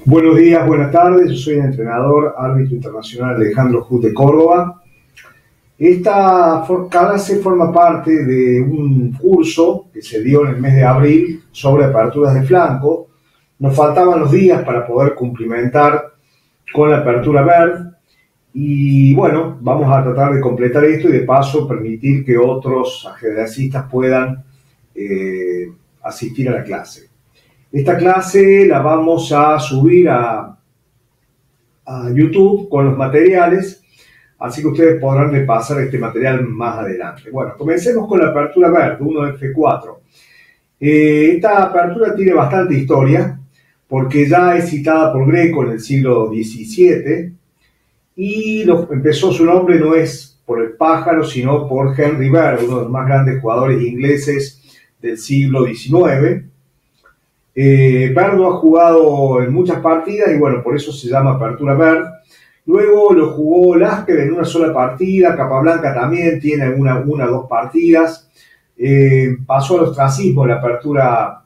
Buenos días, buenas tardes. Yo soy el entrenador árbitro internacional Alejandro Jut de Córdoba. Esta clase forma parte de un curso que se dio en el mes de abril sobre aperturas de flanco. Nos faltaban los días para poder cumplimentar con la apertura verde y bueno, vamos a tratar de completar esto y de paso permitir que otros ajedrecistas puedan asistir a la clase. Esta clase la vamos a subir a YouTube con los materiales, así que ustedes podrán repasar este material más adelante. Bueno, comencemos con la apertura verde, 1F4. Esta apertura tiene bastante historia, porque ya es citada por Greco en el siglo XVII, y empezó su nombre no es por el pájaro, sino por Henry Bird, uno de los más grandes jugadores ingleses del siglo XIX. Bird ha jugado en muchas partidas y bueno, por eso se llama apertura Bird. Luego lo jugó Lasker en una sola partida, Capablanca también tiene una o dos partidas. Pasó al ostracismo la apertura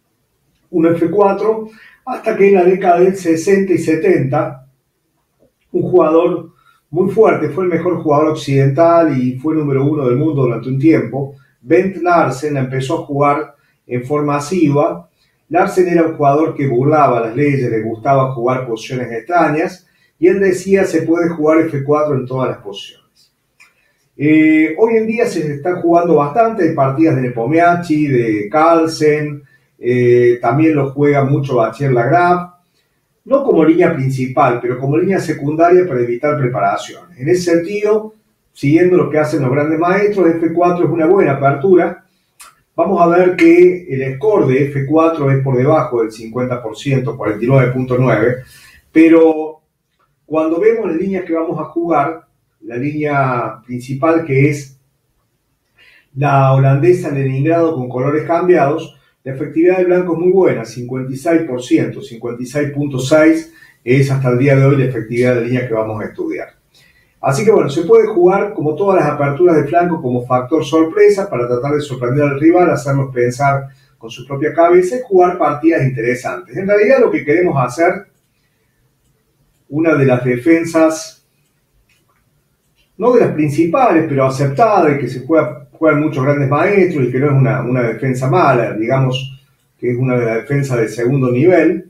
1F4, hasta que en la década del 60 y 70, un jugador muy fuerte, fue el mejor jugador occidental y fue número 1 del mundo durante un tiempo, Bent Larsen, empezó a jugar en forma asidua. Larsen era un jugador que burlaba las leyes, le gustaba jugar posiciones extrañas, y él decía se puede jugar F4 en todas las posiciones. Hoy en día se está jugando bastante, hay partidas de Nepomniachtchi, de Carlsen, también lo juega mucho Battier-Lagrave, no como línea principal, pero como línea secundaria para evitar preparaciones. En ese sentido, siguiendo lo que hacen los grandes maestros, F4 es una buena apertura. Vamos a ver que el score de F4 es por debajo del 50%, 49.9%, pero cuando vemos las líneas que vamos a jugar, la línea principal que es la holandesa Leningrado con colores cambiados, la efectividad del blanco es muy buena, 56%, 56.6% es hasta el día de hoy la efectividad de la línea que vamos a estudiar. Así que bueno, se puede jugar como todas las aperturas de flanco como factor sorpresa para tratar de sorprender al rival, hacernos pensar con su propia cabeza y jugar partidas interesantes. En realidad lo que queremos hacer, una de las defensas, no de las principales, pero aceptada y que se juegan muchos grandes maestros y que no es una defensa mala, digamos que es una de las defensas de segundo nivel,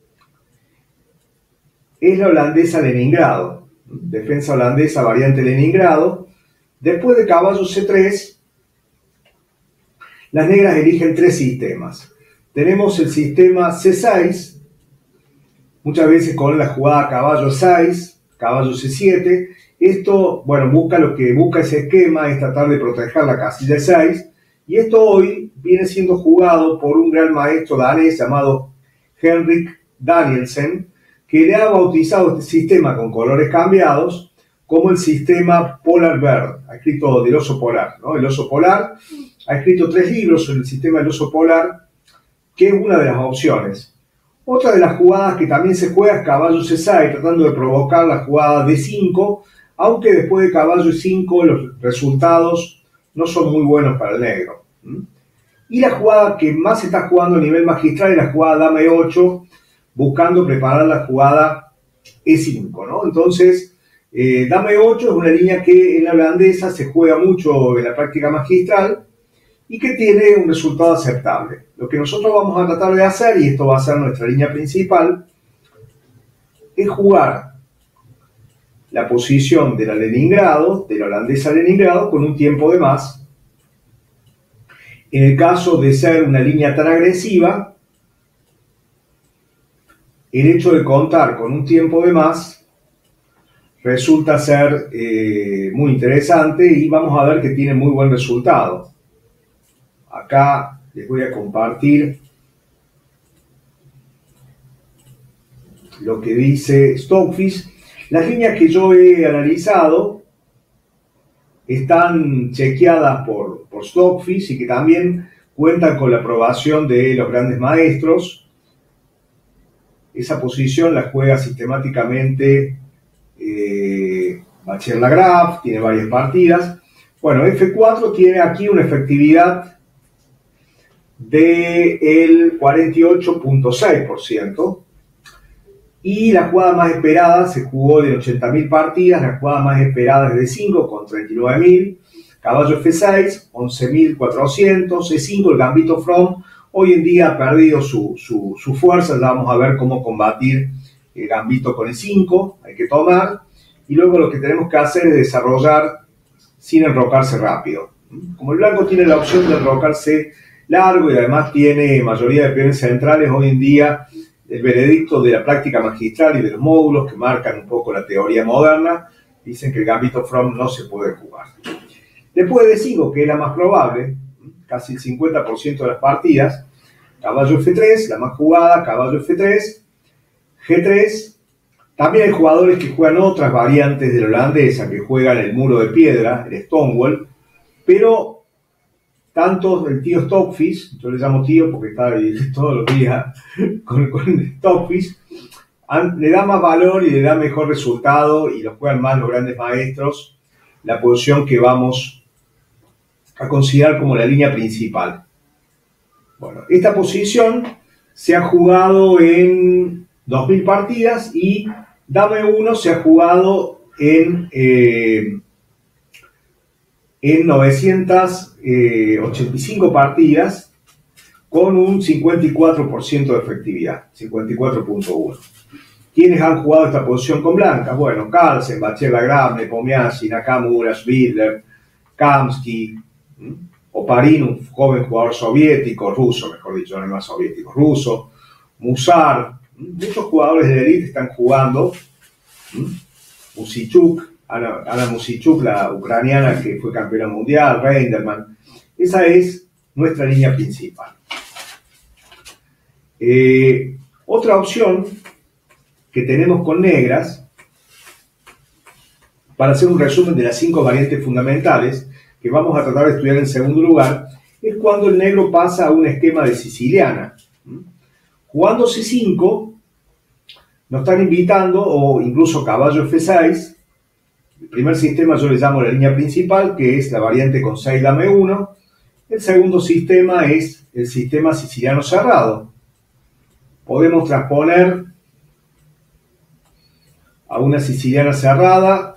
es la holandesa Leningrado. Defensa holandesa variante Leningrado. Después de caballo C3, las negras eligen tres sistemas. Tenemos el sistema C6, muchas veces con la jugada caballo 6, caballo C7. Esto, bueno, lo que busca ese esquema es tratar de proteger la casilla 6, y esto hoy viene siendo jugado por un gran maestro danés llamado Henrik Danielsen, que le ha bautizado este sistema con colores cambiados como el sistema Polar Bear. Ha escrito del oso polar, ¿no? El oso polar. Ha escrito 3 libros sobre el sistema del oso polar, que es una de las opciones. Otra de las jugadas que también se juega es caballo C6, tratando de provocar la jugada D5, aunque después de caballo E5 los resultados no son muy buenos para el negro. Y la jugada que más se está jugando a nivel magistral es la jugada dama E8, buscando preparar la jugada E5, ¿no? Entonces, dama E8 es una línea que en la holandesa se juega mucho en la práctica magistral y que tiene un resultado aceptable. Lo que nosotros vamos a tratar de hacer, y esto va a ser nuestra línea principal, es jugar la posición de la Leningrado, de la holandesa Leningrado, con un tiempo de más. En el caso de ser una línea tan agresiva, el hecho de contar con un tiempo de más resulta ser muy interesante y vamos a ver que tiene muy buen resultado. Acá les voy a compartir lo que dice Stockfish. Las líneas que yo he analizado están chequeadas por Stockfish y que también cuentan con la aprobación de los grandes maestros. Esa posición la juega sistemáticamente Battier-Lagrave, tiene varias partidas. Bueno, F4 tiene aquí una efectividad del 48.6%. Y la jugada más esperada se jugó de 80.000 partidas, la jugada más esperada es de 5 con 39.000, caballo F6, 11.400, E5, el gambito from, hoy en día ha perdido su fuerza, ya vamos a ver cómo combatir el gambito con E5, hay que tomar, y luego lo que tenemos que hacer es desarrollar sin enrocarse rápido. Como el blanco tiene la opción de enrocarse largo y además tiene mayoría de peones centrales, hoy en día el veredicto de la práctica magistral y de los módulos que marcan un poco la teoría moderna dicen que el gambito from no se puede jugar. Después de 5, que es la más probable, casi el 50% de las partidas, caballo F3, la más jugada, caballo F3, G3. También hay jugadores que juegan otras variantes de la holandesa, que juegan el muro de piedra, el Stonewall, pero tanto el tío Stockfish, yo le llamo tío porque está ahí todos los días con Stockfish, le da más valor y le da mejor resultado y lo juegan más los grandes maestros, la posición que vamos a considerar como la línea principal. Bueno, esta posición se ha jugado en 2.000 partidas y dame 1 se ha jugado en 985 partidas con un 54% de efectividad, 54.1. ¿Quiénes han jugado esta posición con blancas? Bueno, Carlsen, Bachela-Graf, Nepomniachtchi, Nakamura, Schwidler, Kamsky, Oparin, un joven jugador soviético, ruso, mejor dicho, no es más soviético, ruso, Musar, muchos jugadores de la élite están jugando, Musichuk, Ana Musichuk, la ucraniana que fue campeona mundial, Reinderman. Esa es nuestra línea principal. Otra opción que tenemos con negras, para hacer un resumen de las 5 variantes fundamentales que vamos a tratar de estudiar en segundo lugar, es cuando el negro pasa a un esquema de siciliana. Jugando C5, nos están invitando, o incluso caballo F6, el primer sistema yo le llamo la línea principal, que es la variante con 6 dame 1. El segundo sistema es el sistema siciliano cerrado. Podemos transponer a una siciliana cerrada,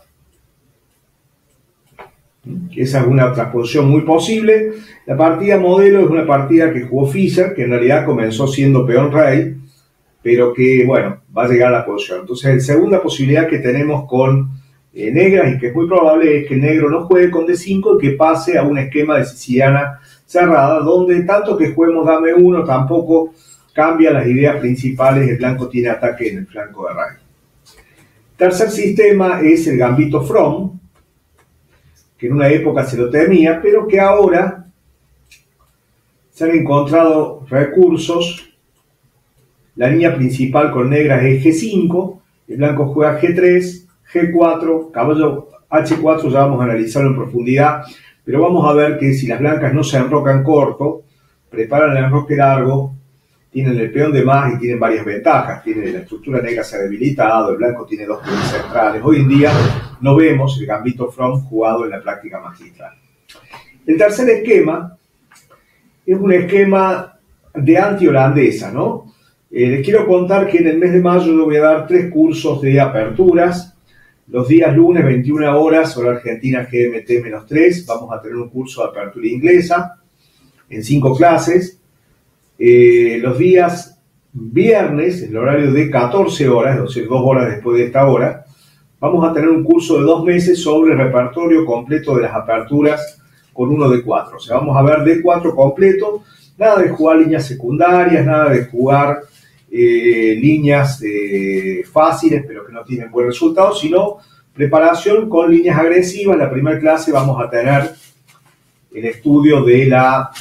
esa es una transposición muy posible. La partida modelo es una partida que jugó Fischer, que en realidad comenzó siendo peón rey, pero que, bueno, va a llegar a la posición. Entonces, la segunda posibilidad que tenemos con negras, y que es muy probable, es que el negro no juegue con D5 y que pase a un esquema de siciliana cerrada, donde tanto que juguemos dame 1, tampoco cambia las ideas principales. El blanco tiene ataque en el flanco de rey. Tercer sistema es el gambito from, que en una época se lo temía, pero que ahora se han encontrado recursos. La línea principal con negras es G5, el blanco juega G3, G4, caballo H4, ya vamos a analizarlo en profundidad, pero vamos a ver que si las blancas no se enrocan corto, preparan el enroque largo, tienen el peón de más y tienen varias ventajas. La estructura negra se ha debilitado, el blanco tiene 2 peones centrales. Hoy en día no vemos el gambito from jugado en la práctica magistral. El tercer esquema es un esquema de anti-holandesa, ¿no? Les quiero contar que en el mes de mayo yo voy a dar 3 cursos de aperturas. Los días lunes, 21 horas, hora argentina GMT-3, vamos a tener un curso de apertura inglesa en 5 clases. Los días viernes, en el horario de 14 horas, es decir, 2 horas después de esta hora, vamos a tener un curso de 2 meses sobre el repertorio completo de las aperturas con 1 de 4. O sea, vamos a ver D4 completo, nada de jugar líneas secundarias, nada de jugar líneas fáciles pero que no tienen buen resultado, sino preparación con líneas agresivas. En la primera clase vamos a tener el estudio de la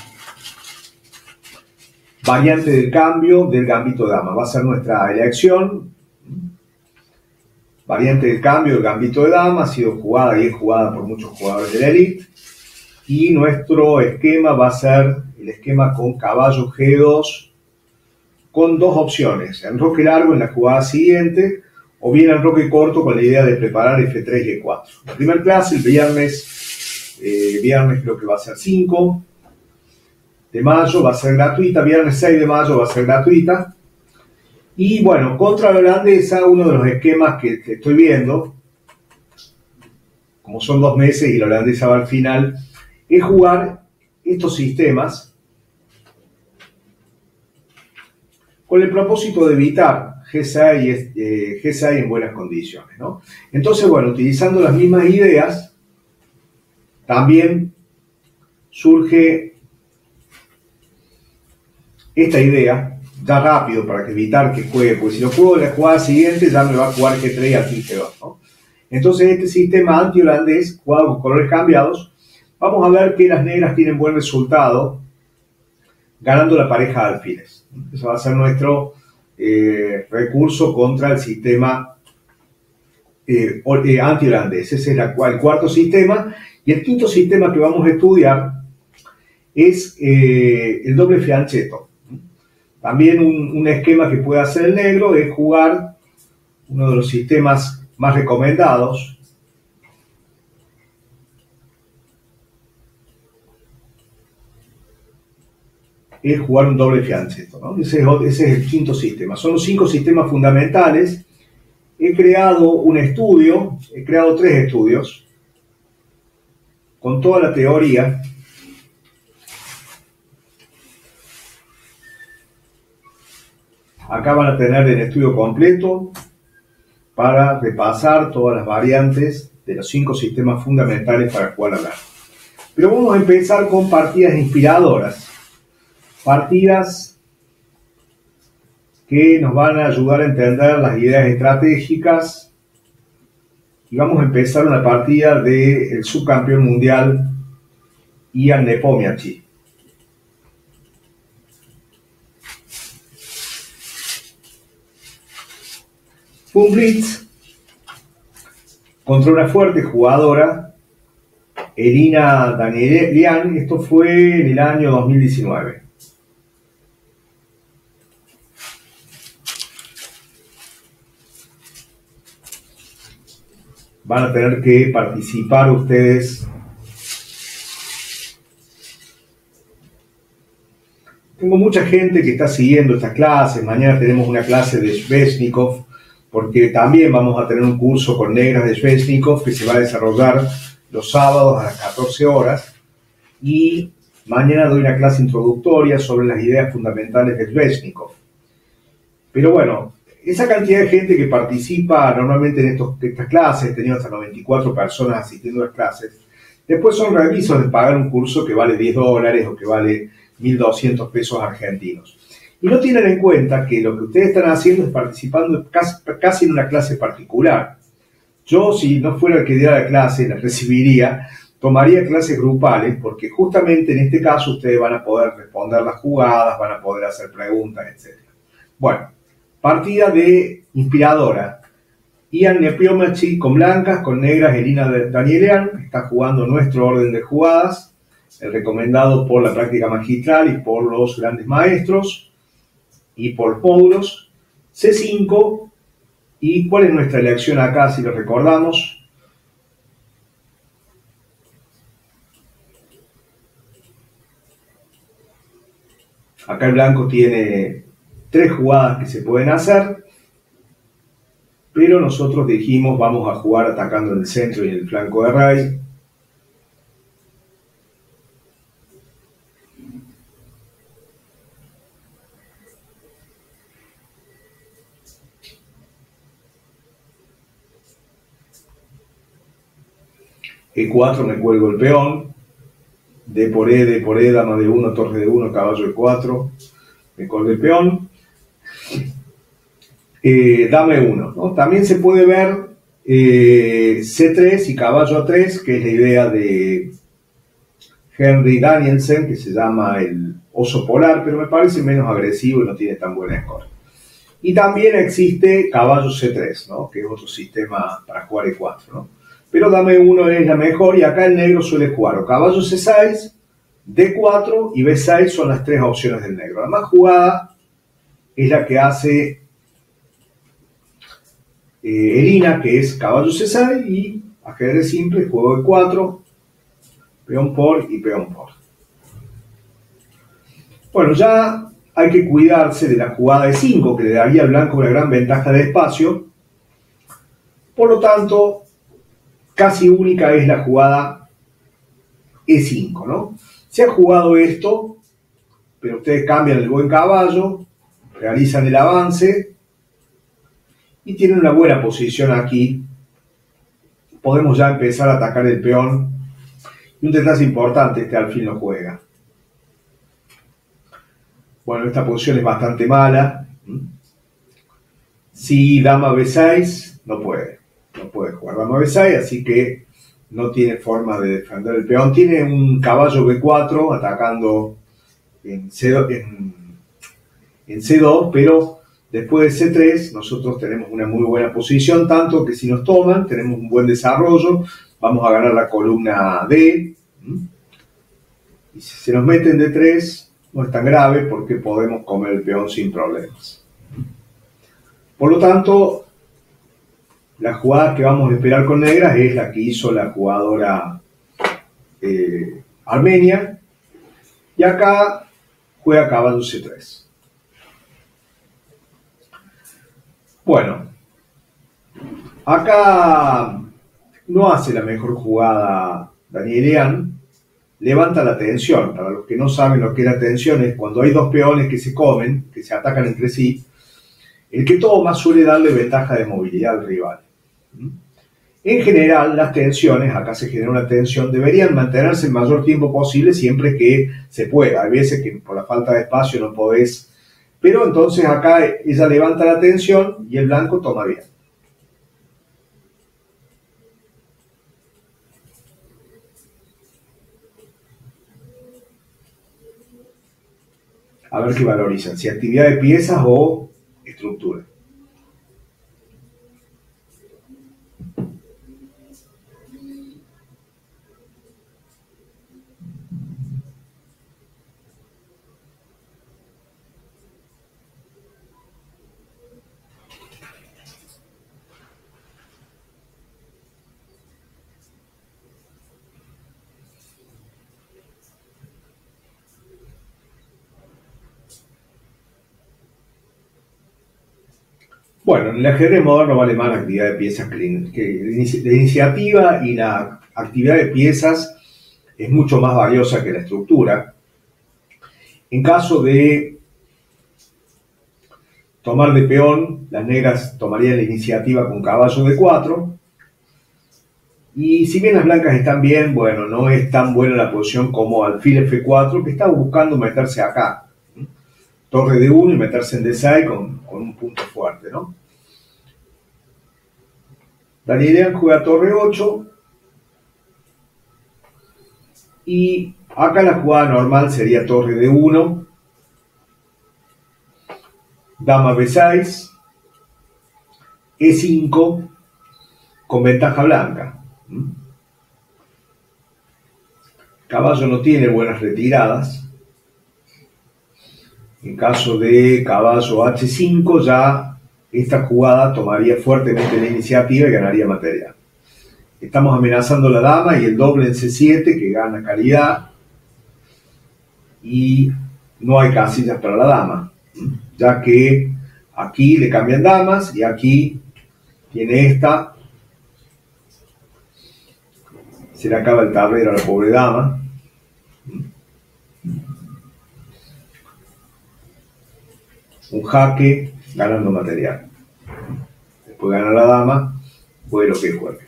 variante del cambio del gambito de dama. Va a ser nuestra elección. Variante del cambio del gambito de dama, ha sido jugada y es jugada por muchos jugadores de la élite. Y nuestro esquema va a ser el esquema con caballo G2, con 2 opciones: enroque largo en la jugada siguiente, o bien enroque corto con la idea de preparar F3 y E4. La primera clase, el viernes creo que va a ser 5 de mayo, va a ser gratuita, viernes 6 de mayo va a ser gratuita, Y bueno, contra la holandesa, uno de los esquemas que estoy viendo, como son 2 meses y la holandesa va al final, es jugar estos sistemas con el propósito de evitar G6, G6 en buenas condiciones, ¿no? Entonces, bueno, utilizando las mismas ideas, también surge esta idea, ya rápido para que evitar que juegue, porque si lo juego en la jugada siguiente ya me va a jugar G3 y aquí G2, ¿no? Entonces este sistema anti-holandés, jugado con colores cambiados, vamos a ver que las negras tienen buen resultado ganando la pareja de alfiles. Eso va a ser nuestro recurso contra el sistema anti-holandés. Ese es el cuarto sistema. Y el quinto sistema que vamos a estudiar es el doble fianchetto. También un esquema que puede hacer el negro es jugar uno de los sistemas más recomendados, es jugar un doble fianchetto, ¿no? Ese es el quinto sistema. Son los 5 sistemas fundamentales. He creado un estudio, he creado 3 estudios con toda la teoría. Acá van a tener el estudio completo para repasar todas las variantes de los 5 sistemas fundamentales para jugar a la. Pero vamos a empezar con partidas inspiradoras. Partidas que nos van a ayudar a entender las ideas estratégicas. Y vamos a empezar una partida del subcampeón mundial Ian Nepomniachtchi. Fue un blitz contra una fuerte jugadora, Elina Danielian. Esto fue en el año 2019. Van a tener que participar ustedes. Tengo mucha gente que está siguiendo estas clases. Mañana tenemos una clase de Sveshnikov, porque también vamos a tener un curso con negras de Sveshnikov que se va a desarrollar los sábados a las 14 horas. Y mañana doy una clase introductoria sobre las ideas fundamentales de Sveshnikov. Pero bueno, esa cantidad de gente que participa normalmente en estas clases, he tenido hasta 94 personas asistiendo a las clases, después son revisos de pagar un curso que vale $10 o que vale 1.200 pesos argentinos. Y no tienen en cuenta que lo que ustedes están haciendo es participando casi en una clase particular. Yo, si no fuera el que diera la clase, la recibiría, tomaría clases grupales, porque justamente en este caso ustedes van a poder responder las jugadas, van a poder hacer preguntas, etc. Bueno, partida de inspiradora. Ian Nepomniachtchi con blancas, con negras Elina Danielian. Está jugando nuestro orden de jugadas, el recomendado por la práctica magistral y por los grandes maestros y por los módulos. C5. ¿Y cuál es nuestra elección acá, si lo recordamos? Acá el blanco tiene 3 jugadas que se pueden hacer, pero nosotros dijimos vamos a jugar atacando en el centro y en el flanco de rey. E4 me cuelgo el peón. D por E, dama de 1, torre de 1, caballo de 4. Me colgué el peón. Dame 1, ¿no? También se puede ver C3 y caballo A3, que es la idea de Henry Danielsen, que se llama el oso polar, pero me parece menos agresivo y no tiene tan buena score. Y también existe caballo C3, ¿no? Que es otro sistema para jugar E4, ¿no? Pero dame 1 es la mejor, y acá el negro suele jugar o caballo C6, D4 y B6 son las 3 opciones del negro. La más jugada es la que hace Elina, que es caballo C6 y ajedrez simple, juego de 4, peón por y peón por. Bueno, ya hay que cuidarse de la jugada de 5, que le daría al blanco una gran ventaja de espacio. Por lo tanto, casi única es la jugada E5, ¿no? Se ha jugado esto, pero ustedes cambian el buen caballo, realizan el avance y tienen una buena posición aquí. Podemos ya empezar a atacar el peón. Y un detalle importante, este alfil no juega. Bueno, esta posición es bastante mala. Si dama B6, no puede jugar dama B6, así que no tiene forma de defender el peón. Tiene un caballo B4 atacando en C2, pero después de C3 nosotros tenemos una muy buena posición, tanto que si nos toman tenemos un buen desarrollo, vamos a ganar la columna D, y si se nos meten D3 no es tan grave porque podemos comer el peón sin problemas. Por lo tanto, la jugada que vamos a esperar con negras es la que hizo la jugadora armenia, y acá juega caballo C3. Bueno, acá no hace la mejor jugada Danielian, levanta la tensión. Para los que no saben lo que es la tensión, es cuando hay dos peones que se comen, que se atacan entre sí, el que toma suele darle ventaja de movilidad al rival. En general, las tensiones, acá se genera una tensión, deberían mantenerse el mayor tiempo posible siempre que se pueda. Hay veces que por la falta de espacio no podés, pero entonces acá ella levanta la tensión y el blanco toma bien. A ver qué valorizan, si actividad de piezas o estructura. Bueno, en el ajedrez moderno vale más la actividad de piezas que la iniciativa, y la actividad de piezas es mucho más valiosa que la estructura. En caso de tomar de peón, las negras tomarían la iniciativa con caballo D4. Y si bien las blancas están bien, bueno, no es tan buena la posición como alfil F4, que está buscando meterse acá. Torre D1 y meterse en D6 con un punto fuerte, ¿no? Danielian juega torre 8. Y acá la jugada normal sería torre D1, dama B6, E5 con ventaja blanca. Caballo no tiene buenas retiradas. En caso de caballo H5, ya esta jugada tomaría fuertemente la iniciativa y ganaría material. Estamos amenazando la dama y el doble en C7, que gana calidad, y no hay casillas para la dama, ya que aquí le cambian damas y aquí tiene esta. Se le acaba el tablero a la pobre dama. Un jaque ganando material. Después gana la dama, juegue lo que juegue.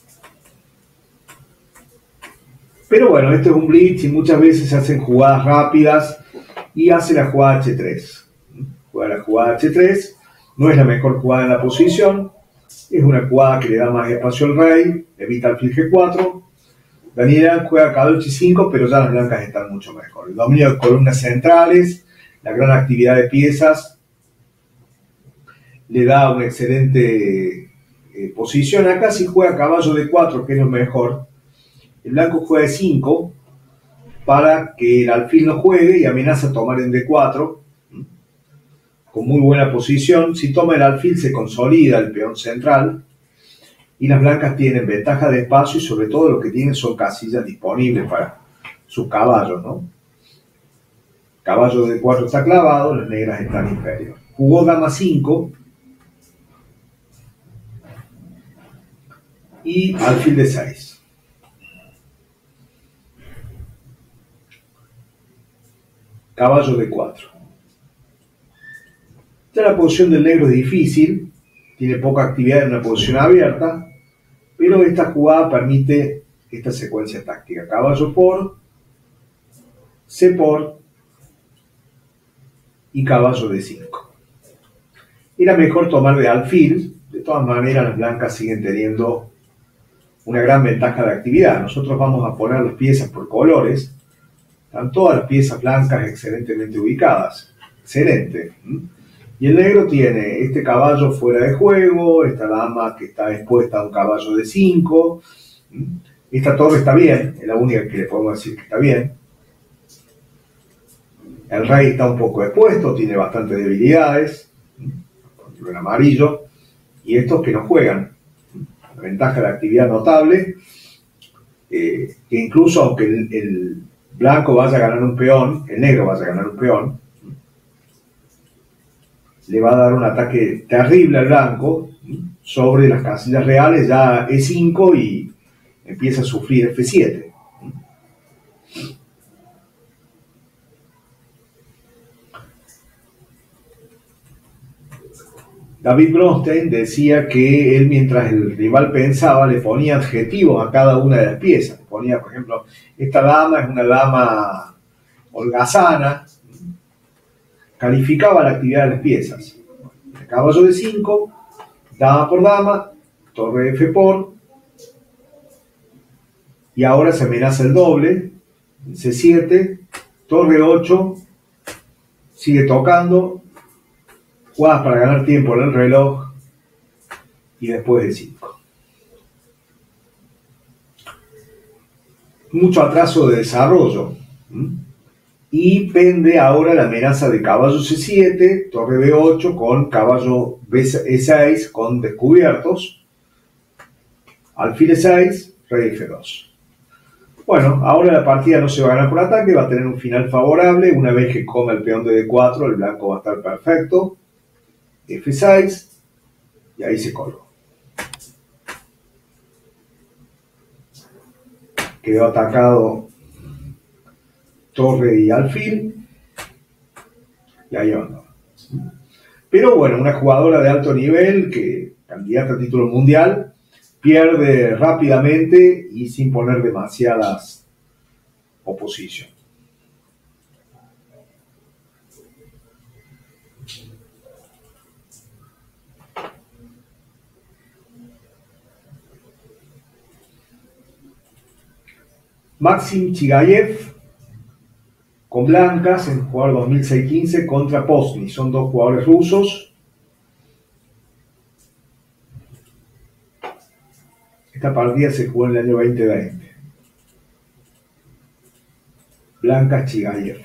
Pero bueno, esto es un blitz y muchas veces se hacen jugadas rápidas y hace la jugada H3. Juega la jugada H3, no es la mejor jugada en la posición, es una jugada que le da más espacio al rey, evita alfil G4. Danielian juega caballo H5, pero ya las blancas están mucho mejor. El dominio de columnas centrales, la gran actividad de piezas, le da una excelente posición. Acá si juega caballo D4, que es lo mejor, el blanco juega E5 para que el alfil no juegue y amenaza tomar en D4 con muy buena posición. Si toma el alfil se consolida el peón central y las blancas tienen ventaja de espacio y sobre todo lo que tienen son casillas disponibles para sus caballos, ¿no? Caballo de 4 está clavado, las negras están inferior. Jugó dama 5 y alfil de 6. Caballo de 4. Ya la posición del negro es difícil, tiene poca actividad en una posición abierta, pero esta jugada permite esta secuencia táctica. Caballo por, C por y caballo de 5. Era mejor tomar de alfil, de todas maneras las blancas siguen teniendo una gran ventaja de actividad. Nosotros vamos a poner las piezas por colores, están todas las piezas blancas excelentemente ubicadas, excelente. Y el negro tiene este caballo fuera de juego, esta dama que está expuesta a un caballo de 5, esta torre está bien, es la única que le podemos decir que está bien. El rey está un poco expuesto, tiene bastantes debilidades, el amarillo, y estos que no juegan. La ventaja de actividad notable, que incluso aunque el blanco vaya a ganar un peón, el negro vaya a ganar un peón, le va a dar un ataque terrible al blanco sobre las casillas reales, ya E5 y empieza a sufrir F7. David Bronstein decía que él, mientras el rival pensaba, le ponía adjetivos a cada una de las piezas. Le ponía, por ejemplo, esta dama es una dama holgazana. Calificaba la actividad de las piezas. El caballo de 5, dama por dama, torre F por, y ahora se amenaza el doble, C7, torre 8, sigue tocando, jugadas para ganar tiempo en el reloj, y después de 5. Mucho atraso de desarrollo. Y pende ahora la amenaza de caballo C7, torre B8 con caballo E6 con descubiertos, alfil E6, rey F2. Bueno, ahora la partida no se va a ganar por ataque, va a tener un final favorable. Una vez que come el peón de D4, el blanco va a estar perfecto. F6, y ahí se colgó. Quedó atacado torre y alfil, y ahí anda. Pero bueno, una jugadora de alto nivel, que candidata a título mundial, pierde rápidamente y sin poner demasiadas oposición. Maxim Chigayev con blancas en jugador 2006-15 contra Pozny. Son dos jugadores rusos. Esta partida se jugó en el año 2020. Blancas Chigayev.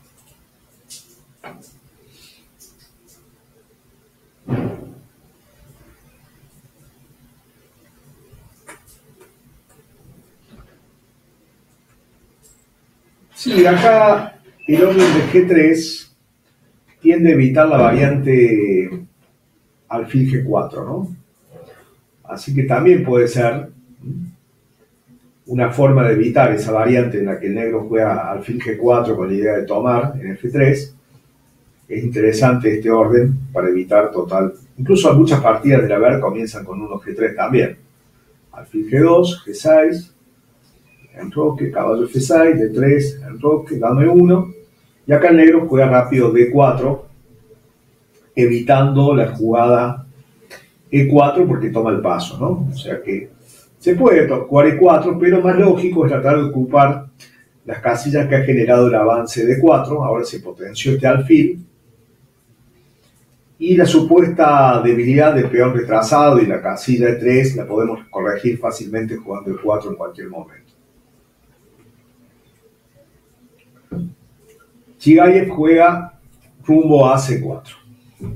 Sí, acá el orden de G3 tiende a evitar la variante alfil G4, ¿no? Así que también puede ser una forma de evitar esa variante en la que el negro juega alfil G4 con la idea de tomar en F3. Es interesante este orden para evitar total. Incluso muchas partidas del haber comienzan con 1 G3 también. Alfil G2, G6, enroque, caballo F6, D3, enroque, dame 1. Y acá el negro juega rápido D4, evitando la jugada E4 porque toma el paso, ¿no? O sea que se puede jugar E4, pero más lógico es tratar de ocupar las casillas que ha generado el avance D4. Ahora se potenció este alfil. Y la supuesta debilidad del peón retrasado y la casilla E3 la podemos corregir fácilmente jugando E4 en cualquier momento. Chigayev juega rumbo a C4.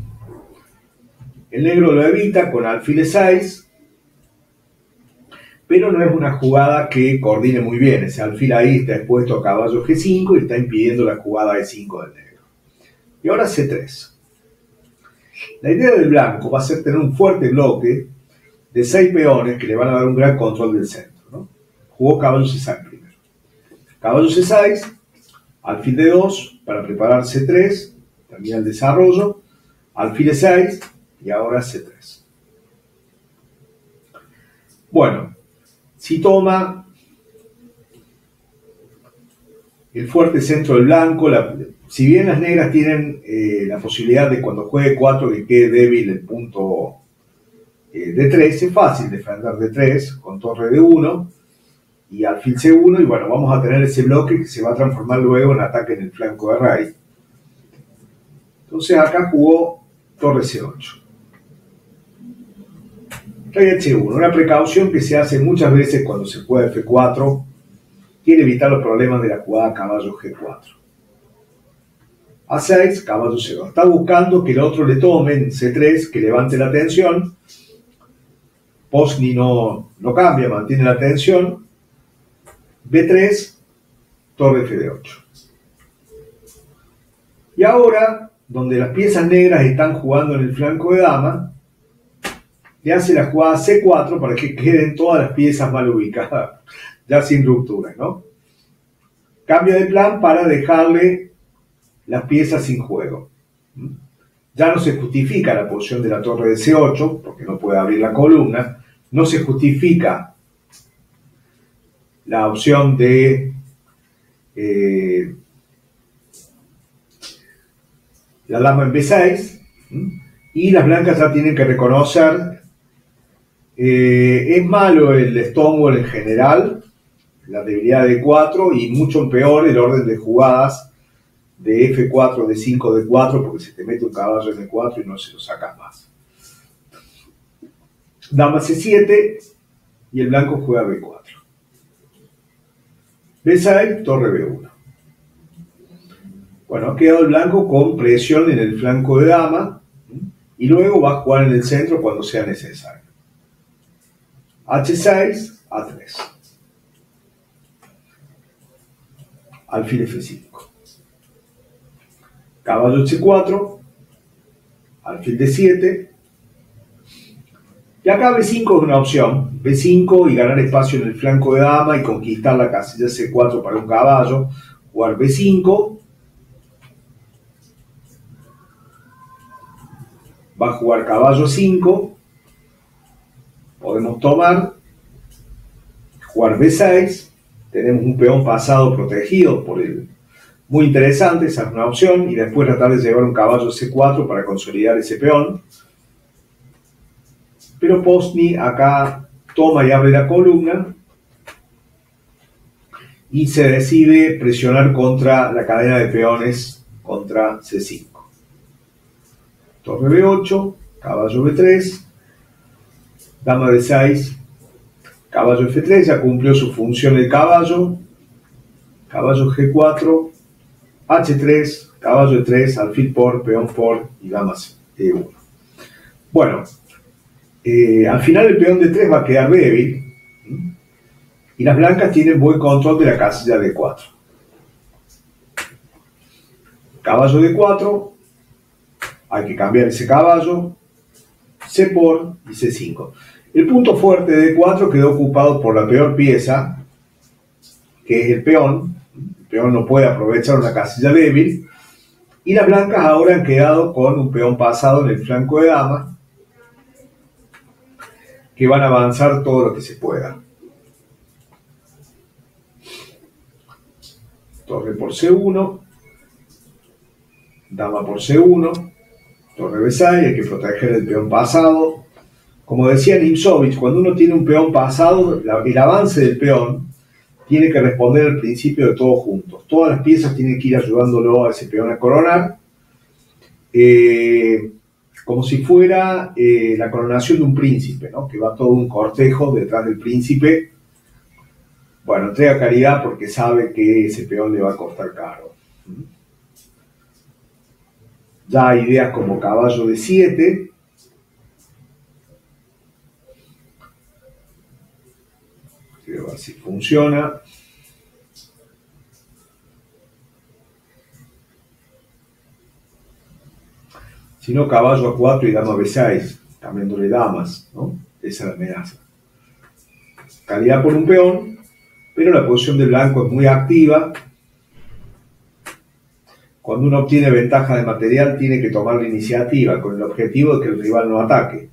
El negro lo evita con alfil E6, pero no es una jugada que coordine muy bien. Ese alfil ahí está expuesto a caballo G5 y está impidiendo la jugada E5 del negro. Y ahora C3. La idea del blanco va a ser tener un fuerte bloque de 6 peones que le van a dar un gran control del centro, ¿no? Jugó caballo C6 primero. Caballo C6, alfil D2 para preparar C3, termina el desarrollo, alfil E6 y ahora C3. Bueno, si toma el fuerte centro del blanco, si bien las negras tienen la posibilidad de cuando juegue 4 que quede débil el punto D3, es fácil defender D3 con torre D1 y alfil C1, y bueno, vamos a tener ese bloque que se va a transformar luego en ataque en el flanco de rey. Entonces acá jugó torre C8. Rey H1, una precaución que se hace muchas veces cuando se juega F4, quiere evitar los problemas de la jugada caballo G4. A6, caballo C2. Está buscando que el otro le tome en C3, que levante la tensión. Postni no cambia, mantiene la tensión. B3, torre F8. Y ahora, donde las piezas negras están jugando en el flanco de dama, le hace la jugada C4 para que queden todas las piezas mal ubicadas, ya sin ruptura, ¿no? Cambia de plan para dejarle las piezas sin juego. Ya no se justifica la posición de la torre de C8, porque no puede abrir la columna, no se justifica la opción de la dama en B6, y las blancas ya tienen que reconocer, es malo el Stonewall en general, la debilidad de 4, y mucho peor el orden de jugadas de F4, D5, D4, porque se te mete un caballo en E4 y no se lo sacas más. Dama C7 y el blanco juega B4. B6, torre B1. Bueno, ha quedado el blanco con presión en el flanco de dama y luego va a jugar en el centro cuando sea necesario. H6, A3. Alfil F5. Caballo H4, alfil D7, y acá B5 es una opción, B5 y ganar espacio en el flanco de dama y conquistar la casilla C4 para un caballo, jugar B5, va a jugar caballo 5, podemos tomar, jugar B6, tenemos un peón pasado protegido por el... Muy interesante, esa es una opción, y después tratar de llevar un caballo C4 para consolidar ese peón. Pero Postni acá toma y abre la columna y se decide presionar contra la cadena de peones contra C5. Torre B8, caballo B3, dama D6, caballo F3, ya cumplió su función el caballo, caballo G4, H3, caballo E3, alfil por, peón por y dama E1. Bueno, al final el peón D3 va a quedar débil y las blancas tienen buen control de la casilla D4. Caballo D4, hay que cambiar ese caballo, C por y C5. El punto fuerte de D4 quedó ocupado por la peor pieza, que es el peón. El peón no puede aprovechar una casilla débil. Y las blancas ahora han quedado con un peón pasado en el flanco de dama, que van a avanzar todo lo que se pueda. Torre por C1, dama por C1, torre B6, hay que proteger el peón pasado. Como decía Nimzovich, cuando uno tiene un peón pasado, el avance del peón tiene que responder al principio de todos juntos. Todas las piezas tienen que ir ayudándolo a ese peón a coronar, como si fuera la coronación de un príncipe, ¿no? Que va todo un cortejo detrás del príncipe. Bueno, entrega caridad porque sabe que ese peón le va a costar caro. Ya hay ideas como caballo de 7, si funciona. Si no, caballo A4 y dama B6, cambiándole damas, ¿no? Esa es la amenaza. Calidad por un peón, pero la posición del blanco es muy activa. Cuando uno obtiene ventaja de material, tiene que tomar la iniciativa con el objetivo de que el rival no ataque.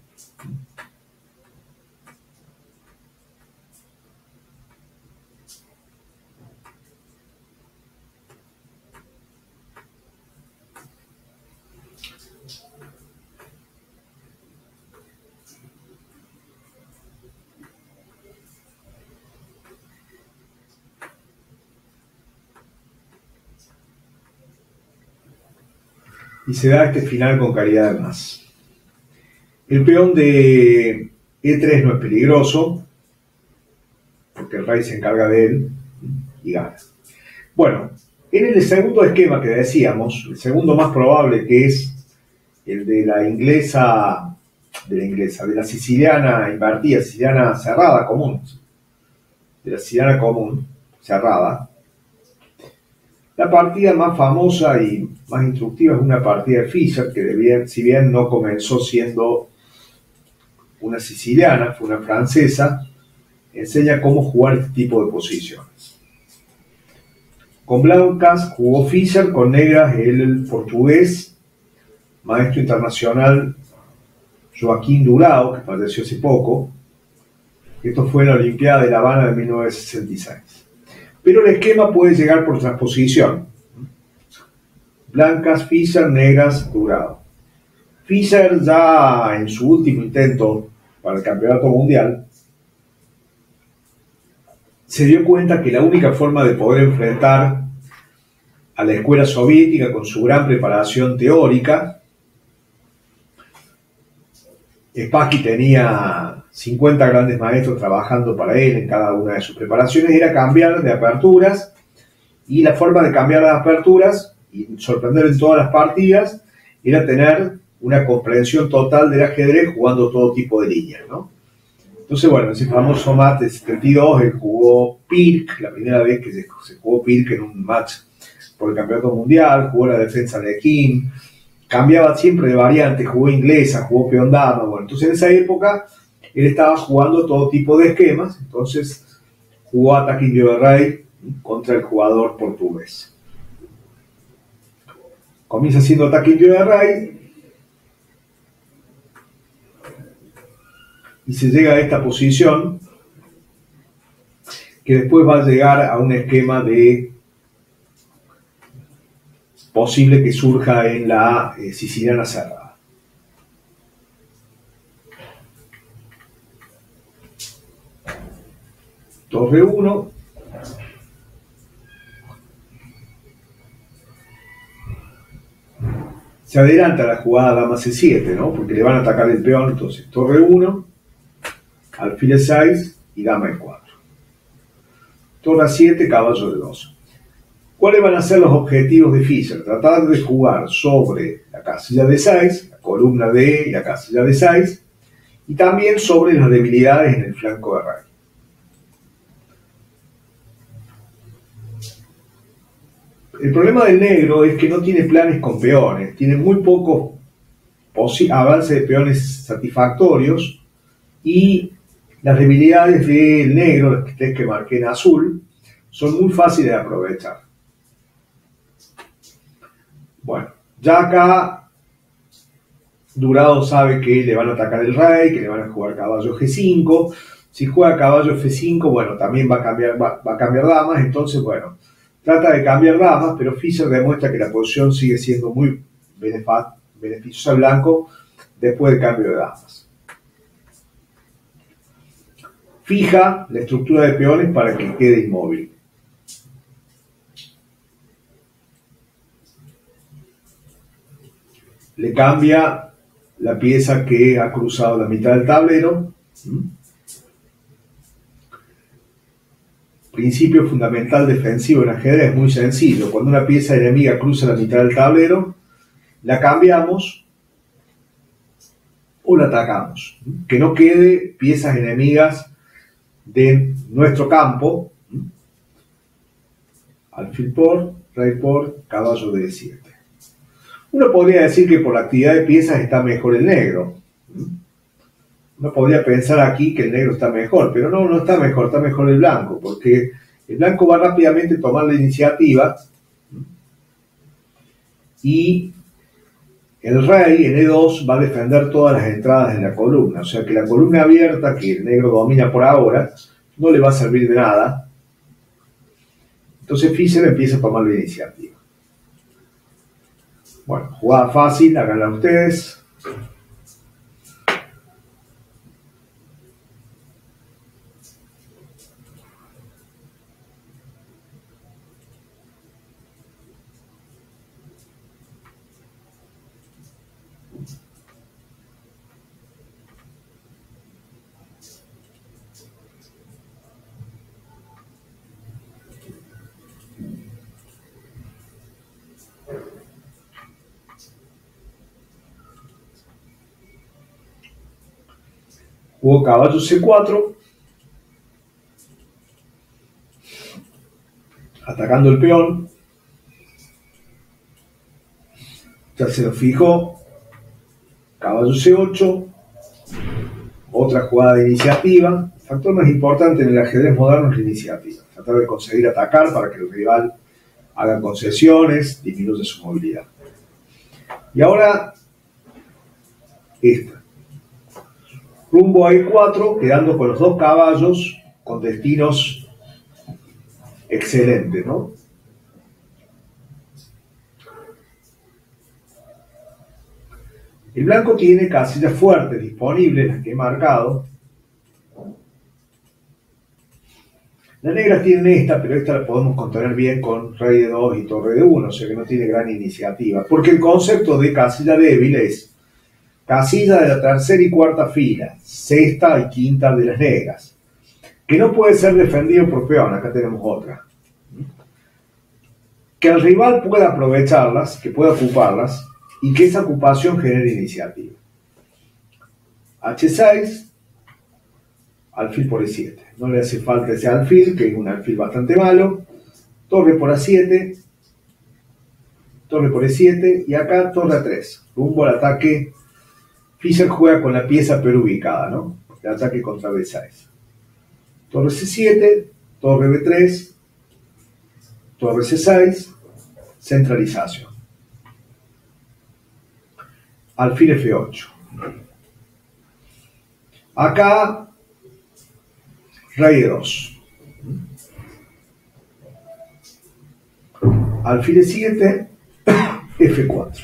Y se da este final con calidad de más. El peón de E3 no es peligroso, porque el rey se encarga de él y gana. Bueno, en el segundo esquema que decíamos, el segundo más probable, que es el de la inglesa, de la siciliana invertida, siciliana cerrada común, de la siciliana común, cerrada. La partida más famosa y más instructiva es una partida de Fischer, que si bien no comenzó siendo una siciliana, fue una francesa, enseña cómo jugar este tipo de posiciones. Con blancas jugó Fischer, con negras el portugués, maestro internacional Joaquín Durão, que falleció hace poco. Esto fue en la Olimpiada de La Habana de 1966. Pero el esquema puede llegar por transposición. Blancas, Fischer, negras, Durão. Fischer ya en su último intento para el campeonato mundial se dio cuenta que la única forma de poder enfrentar a la escuela soviética con su gran preparación teórica, Spassky tenía 50 grandes maestros trabajando para él en cada una de sus preparaciones, era cambiar de aperturas, y la forma de cambiar las aperturas y sorprender en todas las partidas era tener una comprensión total del ajedrez jugando todo tipo de líneas, ¿no? Entonces, bueno, ese famoso match de 72, él jugó Pirc, la primera vez que se jugó Pirc en un match por el campeonato mundial, jugó la defensa de King, cambiaba siempre de variante, jugó inglesa, jugó peón dama, bueno, entonces en esa época él estaba jugando todo tipo de esquemas, entonces jugó ataque indio de rey contra el jugador portugués. Comienza siendo ataque indio de rey, y se llega a esta posición, que después va a llegar a un esquema de posible que surja en la siciliana cerrada. Torre 1. Se adelanta la jugada dama C7, ¿no? Porque le van a atacar el peón, entonces torre 1, alfil E6 y dama E4. Torre 7, caballo D2. ¿Cuáles van a ser los objetivos de Fischer? Tratar de jugar sobre la casilla D6, la columna D y la casilla D6, y también sobre las debilidades en el flanco de rey. El problema del negro es que no tiene planes con peones, tiene muy poco avance de peones satisfactorios, y las debilidades del negro, las que marqué en azul, son muy fáciles de aprovechar. Bueno, ya acá Durão sabe que le van a atacar el rey, que le van a jugar caballo G5. Si juega caballo F5, bueno, también va a cambiar damas, entonces, bueno, trata de cambiar damas, pero Fischer demuestra que la posición sigue siendo muy beneficiosa al blanco después del cambio de damas. Fija la estructura de peones para que quede inmóvil. Le cambia la pieza que ha cruzado la mitad del tablero. Principio fundamental defensivo en ajedrez es muy sencillo. Cuando una pieza enemiga cruza la mitad del tablero, la cambiamos o la atacamos. Que no quede piezas enemigas de nuestro campo. Alfil por, rey por, caballo de D7. Uno podría decir que por la actividad de piezas está mejor el negro. Uno podría pensar aquí que el negro está mejor, pero no, no está mejor el blanco, porque el blanco va rápidamente a tomar la iniciativa y el rey en E2 va a defender todas las entradas de la columna, o sea que la columna abierta que el negro domina por ahora no le va a servir de nada. Entonces Fischer empieza a tomar la iniciativa. Bueno, jugada fácil, háganla ustedes. Jugó caballo C4, atacando el peón. Ya se lo fijó. Caballo C8, otra jugada de iniciativa. El factor más importante en el ajedrez moderno es la iniciativa. Tratar de conseguir atacar para que el rival haga concesiones, disminuya su movilidad. Y ahora, esta. Rumbo a E4, quedando con los dos caballos con destinos excelentes, ¿no? El blanco tiene casillas fuertes disponibles, las que he marcado. Las negras tienen esta, pero esta la podemos contener bien con rey de 2 y torre de 1, o sea que no tiene gran iniciativa. Porque el concepto de casilla débil es casilla de la tercera y cuarta fila, sexta y quinta de las negras, que no puede ser defendido por peón. Acá tenemos otra. Que el rival pueda aprovecharlas, que pueda ocuparlas, y que esa ocupación genere iniciativa. H6, alfil por E7. No le hace falta ese alfil, que es un alfil bastante malo. Torre por A7, torre por E7, y acá torre A3, rumbo al ataque. Fischer juega con la pieza peor ubicada, ¿no? El ataque contra B6. Torre C7, torre B3, torre C6, centralización. Alfil F8. Acá, rey de 2. Alfil E7, F4.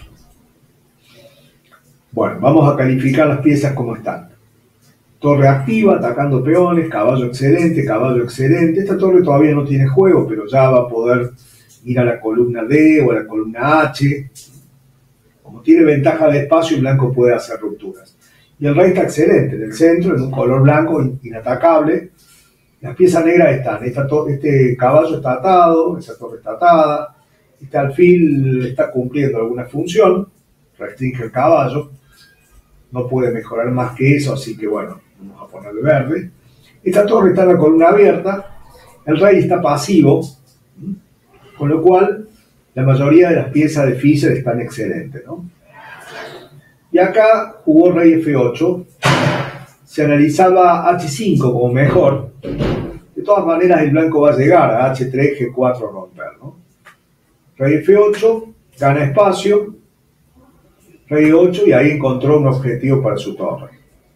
Bueno, vamos a calificar las piezas como están. Torre activa, atacando peones, caballo excelente, caballo excelente. Esta torre todavía no tiene juego, pero ya va a poder ir a la columna D o a la columna H. Como tiene ventaja de espacio, el blanco puede hacer rupturas. Y el rey está excelente, en el centro, en un color blanco inatacable. Las piezas negras están. Este caballo está atado, esa torre está atada. Este alfil está cumpliendo alguna función, restringe el caballo. No puede mejorar más que eso, así que bueno, vamos a ponerle verde. Esta torre está en la columna abierta, el rey está pasivo, con lo cual la mayoría de las piezas de Fischer están excelentes, ¿no? Y acá jugó rey F8, se analizaba H5 como mejor. De todas maneras el blanco va a llegar a H3, G4 romper, ¿no? Rey F8, gana espacio. Rey 8 y ahí encontró un objetivo para su torre.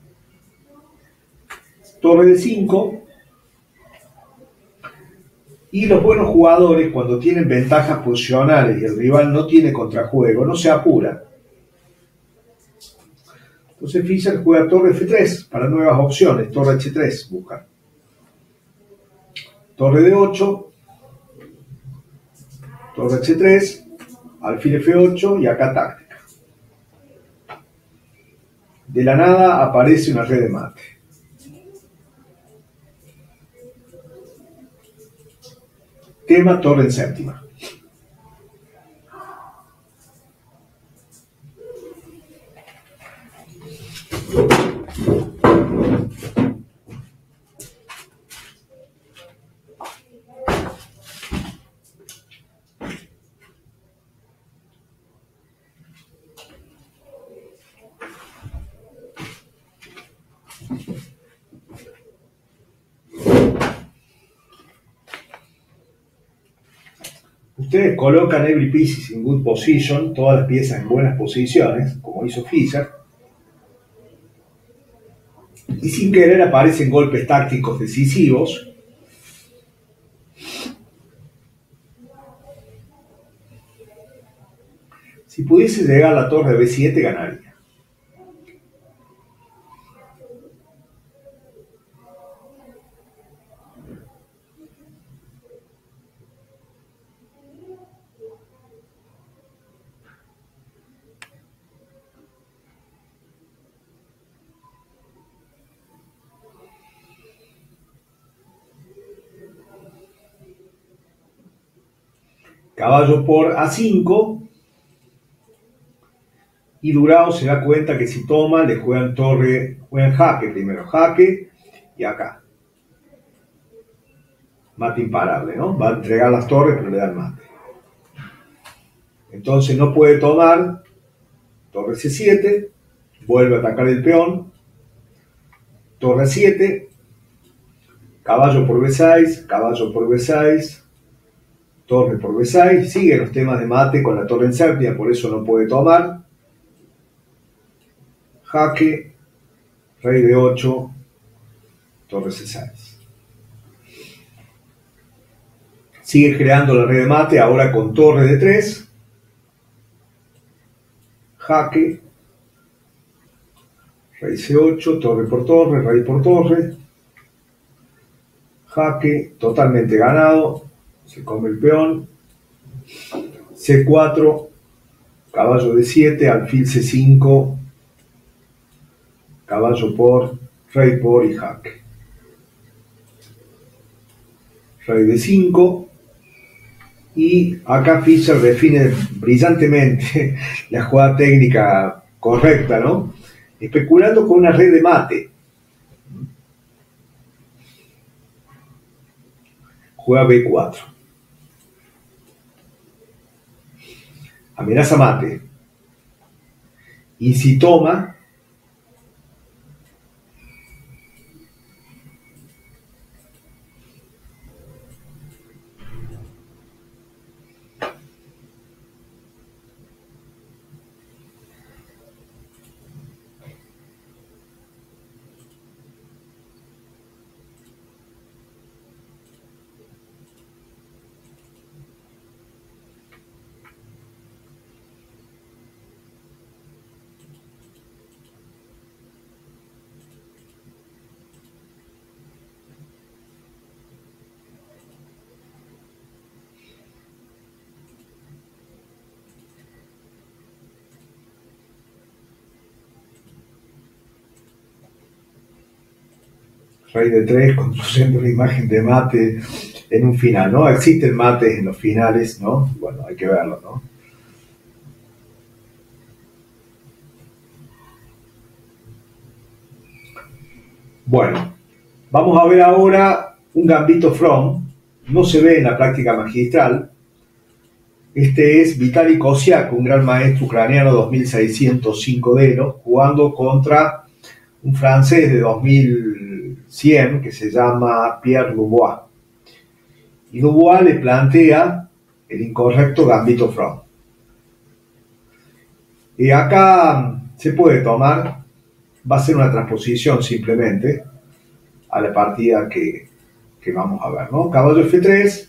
Torre de 5. Y los buenos jugadores, cuando tienen ventajas posicionales y el rival no tiene contrajuego, no se apura. Entonces Fischer juega torre F3 para nuevas opciones. Torre H3 busca. Torre de 8. Torre H3. Alfil F8 y acá táctica. De la nada aparece una red de mate. Tema torre en séptima. Ustedes colocan every pieces in good position, todas las piezas en buenas posiciones, como hizo Fischer, y sin querer aparecen golpes tácticos decisivos. Si pudiese llegar a la torre de B7, ganaría. Caballo por A5. Y Durão se da cuenta que si toma, le juegan jaque primero, jaque y acá. Mate imparable, ¿no? Va a entregar las torres, pero le da el mate. Entonces no puede tomar, torre C7, vuelve a atacar el peón, torre 7, caballo por B6, caballo por B6, torre por B6, sigue los temas de mate con la torre en séptima, por eso no puede tomar. Jaque, rey de 8, torre C6. Sigue creando la red de mate, ahora con torre de 3. Jaque, rey C8, torre por torre, rey por torre. Jaque, totalmente ganado. Se come el peón. C4, caballo de 7, alfil C5, caballo por, rey por y jaque. Rey de 5. Y acá Fischer define brillantemente la jugada técnica correcta, ¿no? Especulando con una red de mate. Juega B4. Amenaza mate. Y si toma, rey de 3, construyendo una imagen de mate en un final, ¿no? Existen mates en los finales, ¿no? Bueno, hay que verlo, ¿no? Bueno, vamos a ver ahora un gambito from. No se ve en la práctica magistral. Este es Vitali Kosiak, un gran maestro ucraniano 2605 de Elo, jugando contra un francés de 2100 que se llama Pierre Dubois. Y Dubois le plantea el incorrecto gambito from. Y acá se puede tomar, va a ser una transposición simplemente a la partida que vamos a ver, ¿no? Caballo F3,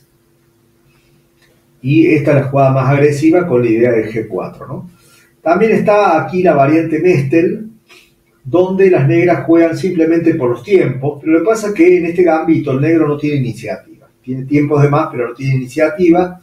y esta es la jugada más agresiva con la idea de G4, ¿no? También está aquí la variante Mestel, donde las negras juegan simplemente por los tiempos, pero lo que pasa es que en este gambito el negro no tiene iniciativa, tiene tiempos de más, pero no tiene iniciativa,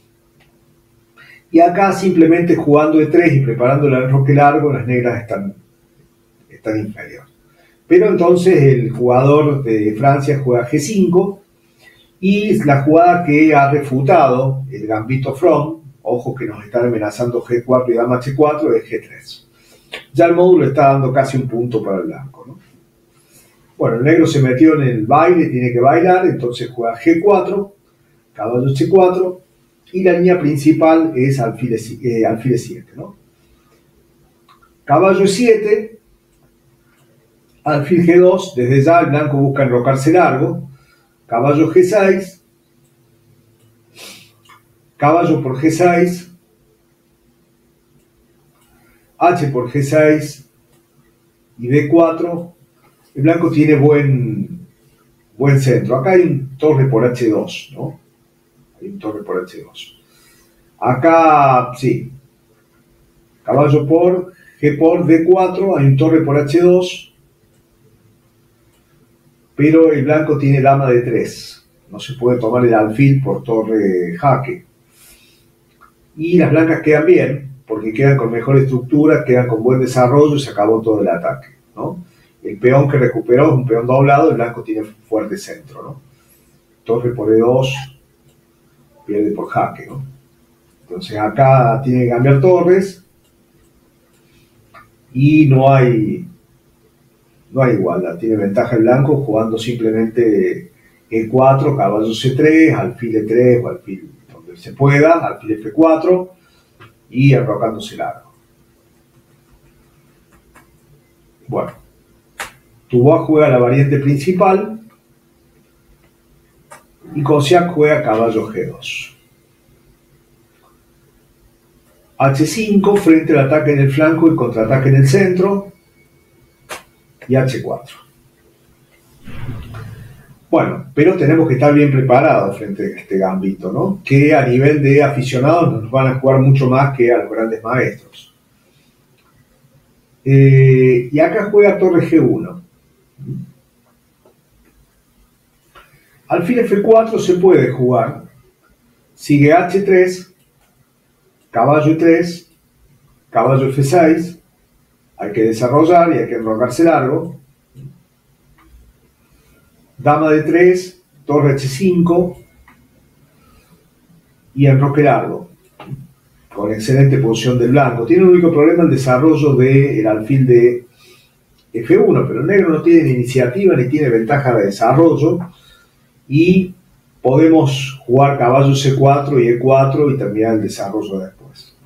y acá simplemente jugando de 3 y preparando el enroque largo, las negras están inferiores. Pero entonces el jugador de Francia juega G5, y la jugada que ha refutado el gambito from, ojo que nos están amenazando G4 y dama H4, es G3. Ya el módulo está dando casi un punto para el blanco, ¿no? Bueno, el negro se metió en el baile, tiene que bailar, entonces juega G4, caballo C4, y la línea principal es alfil 7, ¿no? Caballo 7, alfil G2, desde ya el blanco busca enrocarse largo, caballo G6, caballo por G6, H por G6 y D4. El blanco tiene buen centro. Acá hay un torre por H2, ¿no? Hay un torre por H2. Acá, sí, caballo por G por D4, hay un torre por H2, pero el blanco tiene dama D3. No se puede tomar el alfil por torre jaque. Y las blancas quedan bien, porque quedan con mejor estructura, quedan con buen desarrollo y se acabó todo el ataque, ¿no? El peón que recuperó es un peón doblado, el blanco tiene fuerte centro, ¿no? Torre por E2, pierde por jaque, ¿no? Entonces acá tiene que cambiar torres y no hay igualdad. Tiene ventaja el blanco jugando simplemente E4, caballo C3, alfil E3 o alfil donde se pueda, alfil F4 y enrocándose largo. Bueno, Dubois juega la variante principal y Kosiak juega caballo G2. H5 frente al ataque en el flanco y contraataque en el centro. Y H4. Bueno, pero tenemos que estar bien preparados frente a este gambito, ¿no? Que a nivel de aficionados nos van a jugar mucho más que a los grandes maestros. Y acá juega torre G1. Alfil F4 se puede jugar. Sigue H3, caballo E3, caballo F6. Hay que desarrollar y hay que enrocarse largo. Dama D3, torre H5 y enroque largo. Con excelente posición del blanco. Tiene un único problema el desarrollo del alfil de F1, pero el negro no tiene ni iniciativa ni tiene ventaja de desarrollo. Y podemos jugar caballo C4 y E4 y terminar el desarrollo después.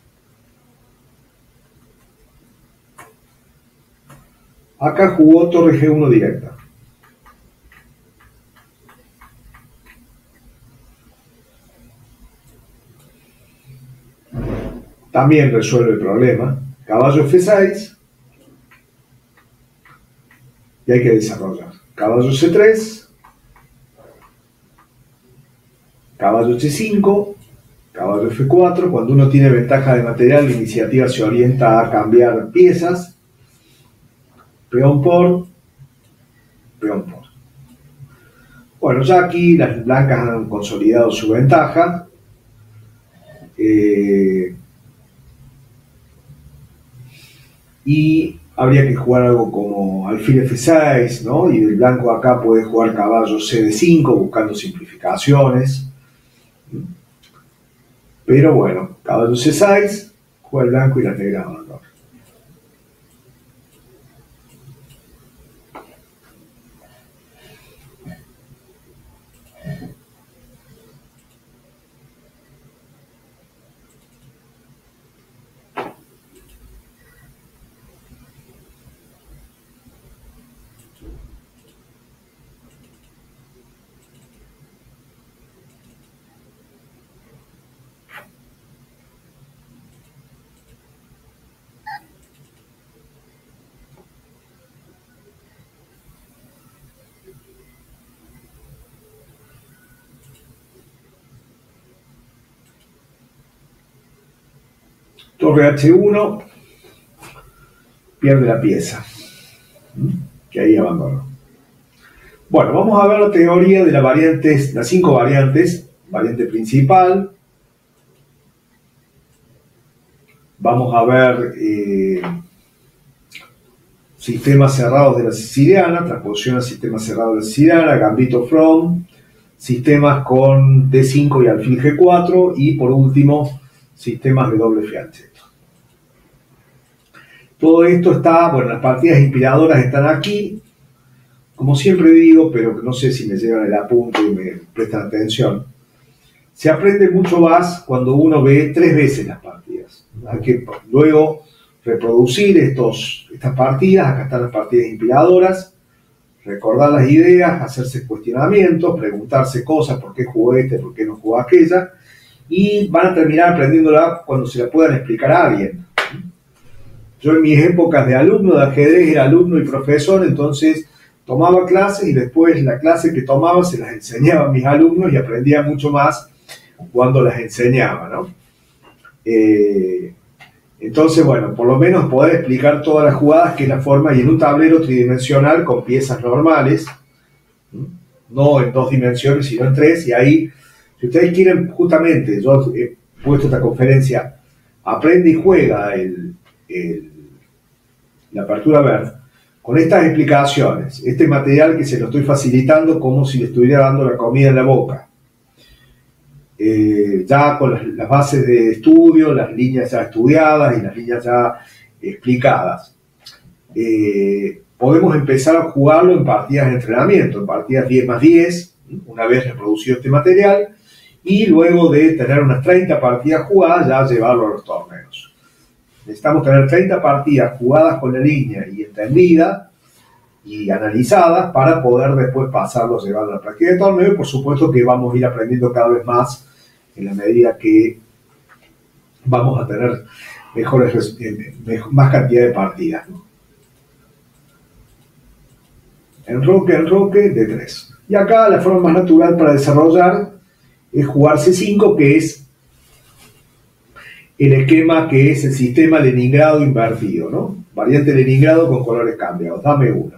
Acá jugó torre G1 directa. También resuelve el problema. Caballo F6 y hay que desarrollar. Caballo C3, caballo H5, caballo F4. Cuando uno tiene ventaja de material, la iniciativa se orienta a cambiar piezas. Peón por, peón por. Bueno, ya aquí las blancas han consolidado su ventaja. Y habría que jugar algo como alfil F6, ¿no? Y el blanco acá puede jugar caballo CD5 buscando simplificaciones. Pero bueno, caballo C6, juega el blanco y la negra abandona. Torre H1, pierde la pieza, que ahí abandonó. Bueno, vamos a ver la teoría de las variantes, las 5 variantes. Variante principal. Vamos a ver sistemas cerrados de la siciliana, transposición a sistemas cerrados de la siciliana, gambito from, sistemas con D5 y alfil G4 y por último sistemas de doble fianchetto. Todo esto está, bueno, las partidas inspiradoras están aquí, como siempre digo, pero no sé si me llevan el apunte y me prestan atención. Se aprende mucho más cuando uno ve 3 veces las partidas. Hay que luego reproducir estas partidas. Acá están las partidas inspiradoras, recordar las ideas, hacerse cuestionamientos, preguntarse cosas, por qué jugó este, por qué no jugó aquella, y van a terminar aprendiéndola cuando se la puedan explicar a alguien. Yo en mis épocas de alumno de ajedrez era alumno y profesor, entonces tomaba clases y después la clase que tomaba se las enseñaba a mis alumnos y aprendía mucho más cuando las enseñaba, ¿no? Entonces, bueno, por lo menos poder explicar todas las jugadas, que es la forma, y en un tablero tridimensional con piezas normales, no en 2 dimensiones, sino en 3, y ahí, si ustedes quieren, justamente, yo he puesto esta conferencia, aprende y juega la apertura verde, con estas explicaciones, este material que se lo estoy facilitando como si le estuviera dando la comida en la boca. Ya con las bases de estudio, las líneas ya estudiadas y las líneas ya explicadas. Podemos empezar a jugarlo en partidas de entrenamiento, en partidas 10+10, una vez reproducido este material, y luego de tener unas 30 partidas jugadas, ya llevarlo a los torneos. Necesitamos tener 30 partidas jugadas con la línea y entendidas y analizadas para poder después pasarlo a llevar a la práctica de torneo, y por supuesto que vamos a ir aprendiendo cada vez más en la medida que vamos a tener más cantidad de partidas, ¿no? Enroque de 3. Y acá la forma más natural para desarrollar es jugar C5, que es el esquema que es el sistema Leningrado invertido, ¿no? Variante Leningrado con colores cambiados. Dame 1.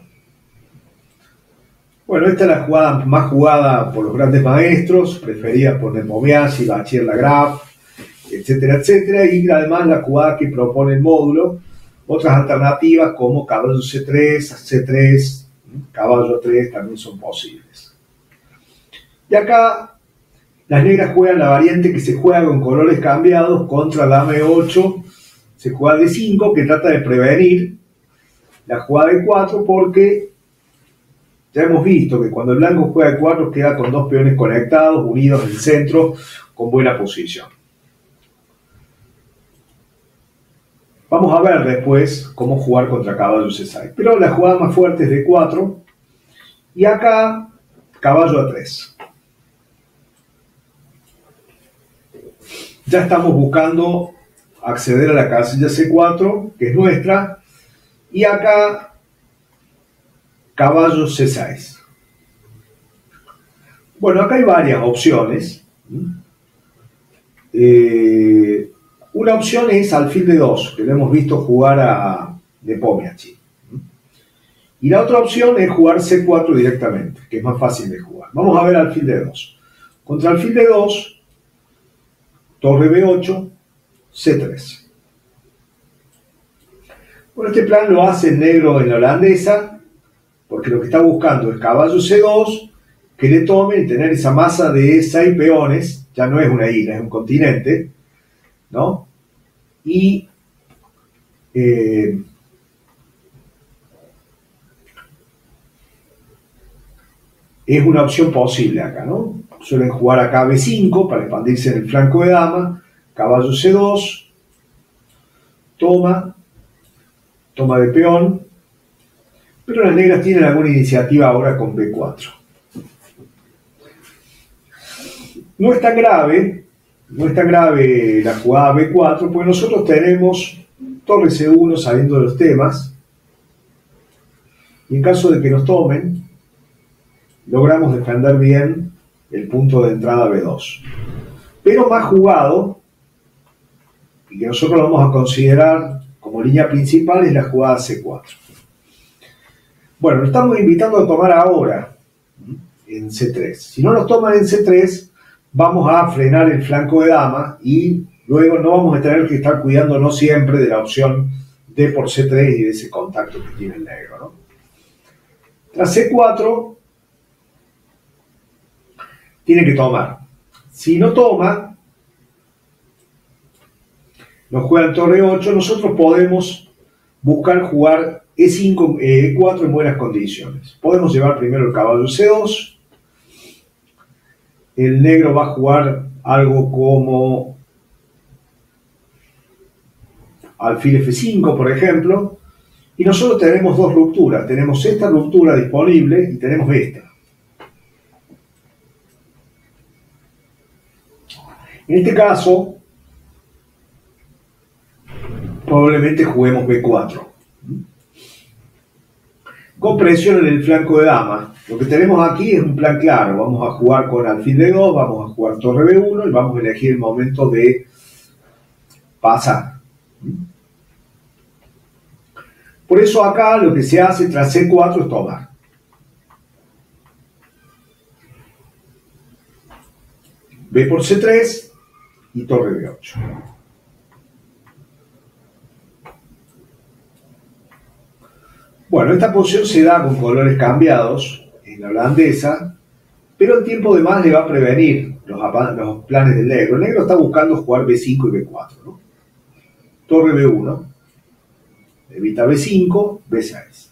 Bueno, esta es la jugada más jugada por los grandes maestros, preferida por Nepomuceno, Bachir-Lagrave, etcétera, etcétera, y además la jugada que propone el módulo. Otras alternativas como caballo C3, C3, caballo 3 también son posibles. Y acá las negras juegan la variante que se juega con colores cambiados contra dama E8, se juega D5, que trata de prevenir la jugada de 4, porque ya hemos visto que cuando el blanco juega de 4 queda con 2 peones conectados, unidos en el centro, con buena posición. Vamos a ver después cómo jugar contra caballo C6. Pero la jugada más fuerte es D4. Y acá, caballo A3. Ya estamos buscando acceder a la casilla C4, que es nuestra. Y acá, caballo C6. Bueno, acá hay varias opciones. Una opción es alfil de 2, que lo hemos visto jugar a Nepomuceno. Y la otra opción es jugar C4 directamente, que es más fácil de jugar. Vamos a ver alfil de 2. Contra alfil de 2, torre B8, C3. Bueno, este plan lo hace el negro en la holandesa, porque lo que está buscando es caballo C2, que le tome y tener esa masa de 6 peones, ya no es una isla, es un continente, ¿no? Y es una opción posible acá, ¿no? Suelen jugar acá B5 para expandirse en el flanco de dama, caballo C2, toma de peón, pero las negras tienen alguna iniciativa ahora con B4. No es tan grave la jugada B4, porque nosotros tenemos torre C1 saliendo de los temas, y en caso de que nos tomen, logramos defender bien el punto de entrada B2. Pero más jugado, y que nosotros lo vamos a considerar como línea principal, es la jugada C4. Bueno, nos estamos invitando a tomar ahora en C3. Si no nos toman en C3, vamos a frenar el flanco de dama y luego no vamos a tener que estar cuidándonos siempre de la opción D por C3 y de ese contacto que tiene el negro, ¿no? Tras C4, tiene que tomar. Si no toma, nos juegan torre 8, nosotros podemos buscar jugar E5, E4 en buenas condiciones. Podemos llevar primero el caballo C2, el negro va a jugar algo como alfil F5, por ejemplo, y nosotros tenemos dos rupturas. Tenemos esta ruptura disponible y tenemos esta. En este caso, probablemente juguemos B4. Con presión en el flanco de dama. Lo que tenemos aquí es un plan claro. Vamos a jugar con alfil D2, vamos a jugar torre B1 y vamos a elegir el momento de pasar. Por eso acá lo que se hace tras C4 es tomar. B por C3 y torre B8. Bueno, esta posición se da con colores cambiados en la holandesa, pero el tiempo de más le va a prevenir los planes del negro. El negro está buscando jugar B5 y B4, ¿no? Torre B1, evita B5, B6.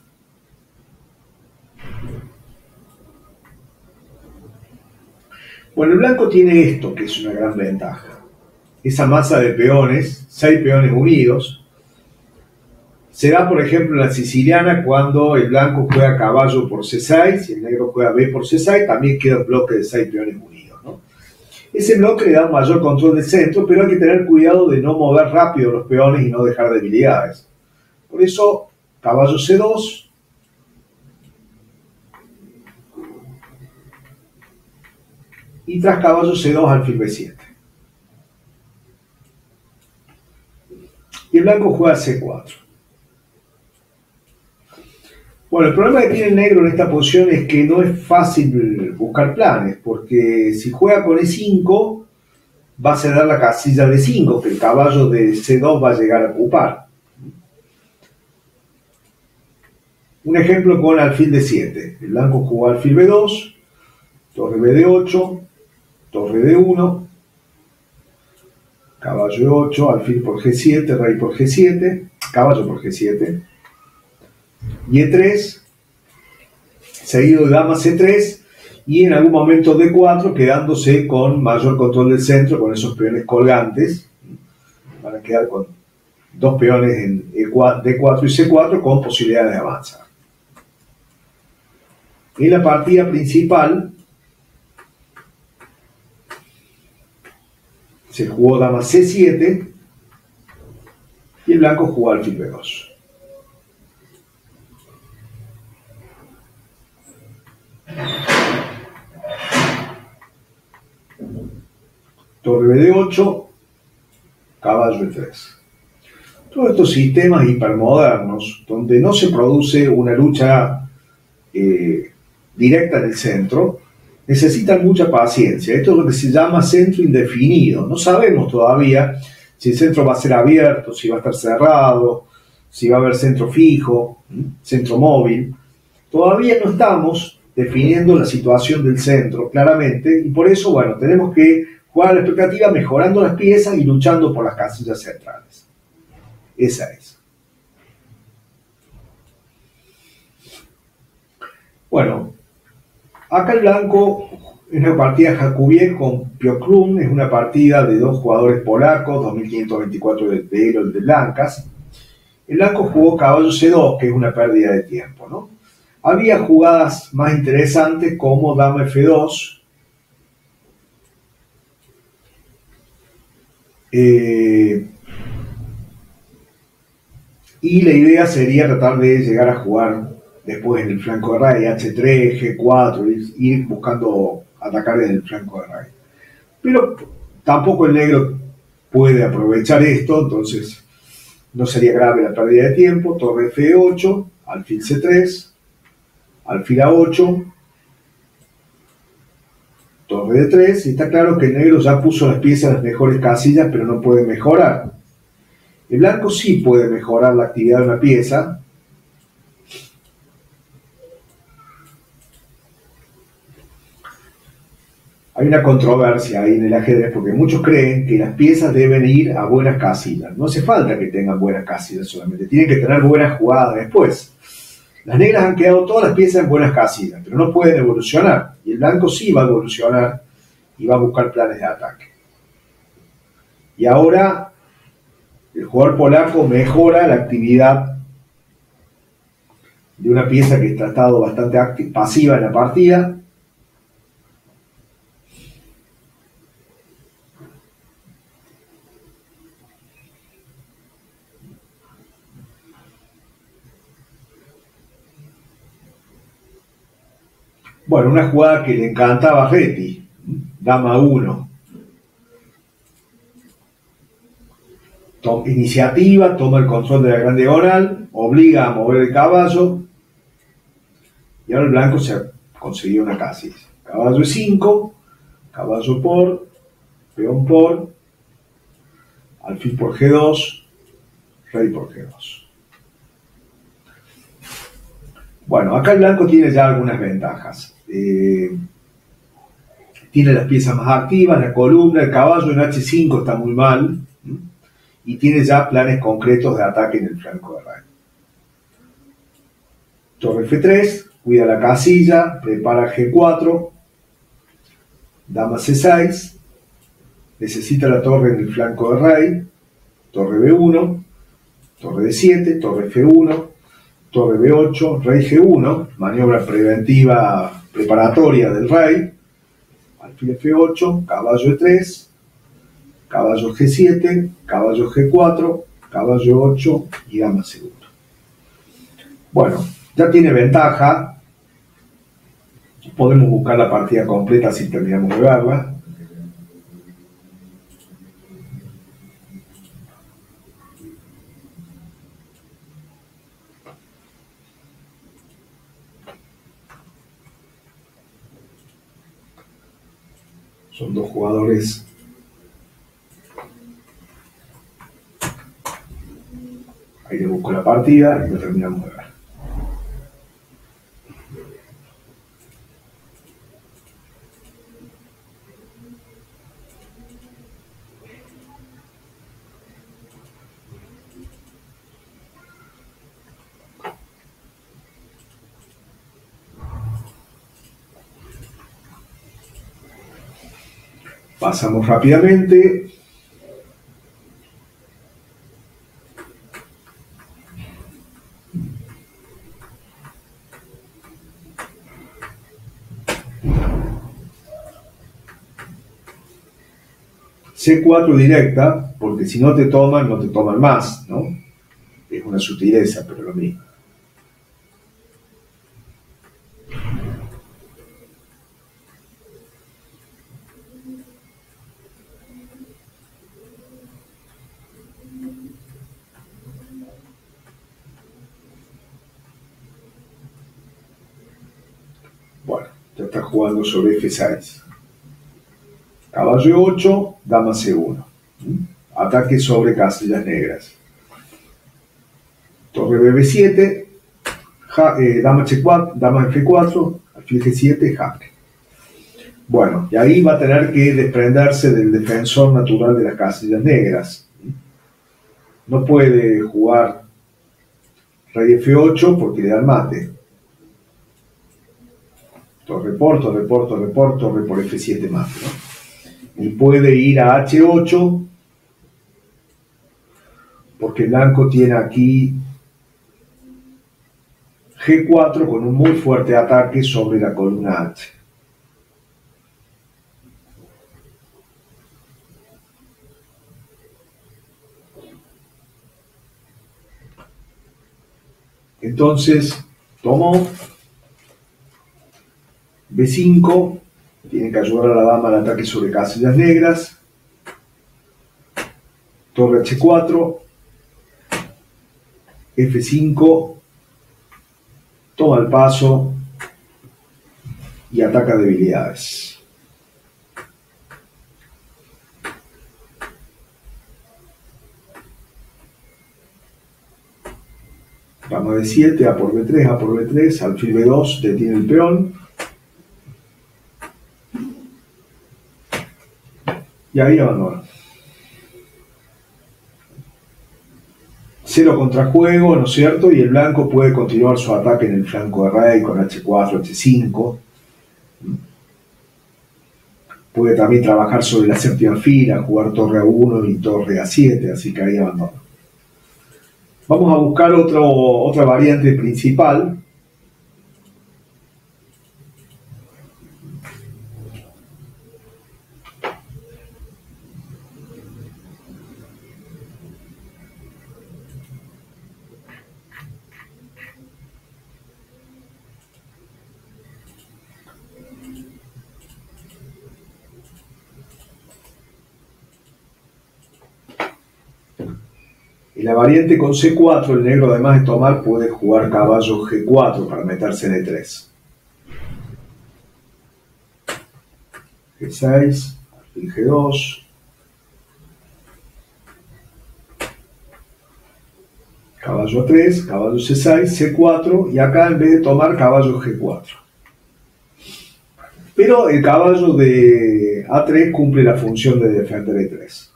Bueno, el blanco tiene esto, que es una gran ventaja. Esa masa de peones, 6 peones unidos. Se da, por ejemplo, en la siciliana cuando el blanco juega caballo por C6 y el negro juega B por C6, también queda un bloque de 6 peones unidos, ¿no? Ese bloque le da un mayor control del centro, pero hay que tener cuidado de no mover rápido los peones y no dejar debilidades. Por eso, caballo C2, y tras caballo C2, alfil B7. Y el blanco juega C4. Bueno, el problema que tiene el negro en esta posición es que no es fácil buscar planes, porque si juega con E5, va a ceder la casilla de 5, que el caballo de C2 va a llegar a ocupar. Un ejemplo con alfil D7. El blanco jugó alfil B2, torre BD8, torre D1, caballo E8, alfil por G7, rey por G7, caballo por G7, y E3, seguido de dama C3, y en algún momento D4, quedándose con mayor control del centro, con esos peones colgantes. Van a quedar con dos peones en D4 y C4 con posibilidades de avanzar. En la partida principal se jugó dama C7 y el blanco jugó alfil B2. Torre BD8, caballo E3. Todos estos sistemas hipermodernos, donde no se produce una lucha directa en el centro, necesitan mucha paciencia. Esto es lo que se llama centro indefinido. No sabemos todavía si el centro va a ser abierto, si va a estar cerrado, si va a haber centro fijo, centro móvil. Todavía no estamos definiendo la situación del centro claramente, y por eso, bueno, tenemos que jugar a la expectativa mejorando las piezas y luchando por las casillas centrales. Esa es. Bueno, acá el blanco es una partida Jakubiev con Piotrun, es una partida de dos jugadores polacos, 2524 de Elo y de blancas. El blanco jugó caballo C2, que es una pérdida de tiempo, ¿no? Había jugadas más interesantes como dama F2, y la idea sería tratar de llegar a jugar después en el flanco de rey, H3, G4, ir buscando atacar desde el flanco de rey. Pero tampoco el negro puede aprovechar esto, entonces no sería grave la pérdida de tiempo. Torre F8, alfil C3, alfil A8, torre D3, y está claro que el negro ya puso las piezas en las mejores casillas, pero no puede mejorar. El blanco sí puede mejorar la actividad de una pieza. Hay una controversia ahí en el ajedrez porque muchos creen que las piezas deben ir a buenas casillas. No hace falta que tengan buenas casillas solamente, tienen que tener buenas jugadas después. Las negras han quedado todas las piezas en buenas casillas, pero no pueden evolucionar. Y el blanco sí va a evolucionar y va a buscar planes de ataque. Y ahora el jugador polaco mejora la actividad de una pieza que ha estado bastante pasiva en la partida. Bueno, una jugada que le encantaba a Reti, dama 1. Iniciativa, toma el control de la gran diagonal, obliga a mover el caballo, y ahora el blanco se consiguió una casilla. Caballo E5, caballo por, peón por, alfil por G2, rey por G2. Bueno, acá el blanco tiene ya algunas ventajas. Tiene las piezas más activas, la columna, el caballo en H5 está muy mal, y tiene ya planes concretos de ataque en el flanco de rey. Torre F3, cuida la casilla, prepara G4, dama C6, necesita la torre en el flanco de rey, torre B1, torre D7, torre F1, torre B8, rey G1, maniobra preventiva preparatoria del rey, alfil F8, caballo E3, caballo G7, caballo G4, caballo 8 y dama C1. Bueno, ya tiene ventaja. Podemos buscar la partida completa si terminamos de verla. Son dos jugadores ahí le busco la partida y lo terminamos de ver. Pasamos rápidamente. C4 directa, porque si no te toman, no te toman más, ¿no? Es una sutileza, pero lo mismo. Bueno, ya está jugando sobre F6. Caballo 8, dama C1. Ataque sobre casillas negras. Torre BB7, dama H4, dama F4, alfil G7, jaque. Bueno, y ahí va a tener que desprenderse del defensor natural de las casillas negras. No puede jugar rey F8 porque le da el mate. Torre por, torre por, torre por, torre por F7 mate, ¿no? Y puede ir a H8 porque el blanco tiene aquí G4 con un muy fuerte ataque sobre la columna H. Entonces, tomó B5, tiene que ayudar a la dama al ataque sobre casillas negras. Torre H4, F5, toma el paso y ataca debilidades. Dama D7, A por B3, A por B3, alfil B2, detiene el peón. Y ahí abandona. Cero contrajuego, ¿no es cierto? Y el blanco puede continuar su ataque en el flanco de rey con H4, H5. Puede también trabajar sobre la séptima fila, jugar torre A1 y torre A7, así que ahí abandona. Vamos a buscar otra variante principal. la variante con C4, el negro además de tomar puede jugar caballo G4 para meterse en E3. G6, alfil G2. Caballo A3, caballo C6, C4 y acá en vez de tomar caballo G4. Pero el caballo de A3 cumple la función de defender E3.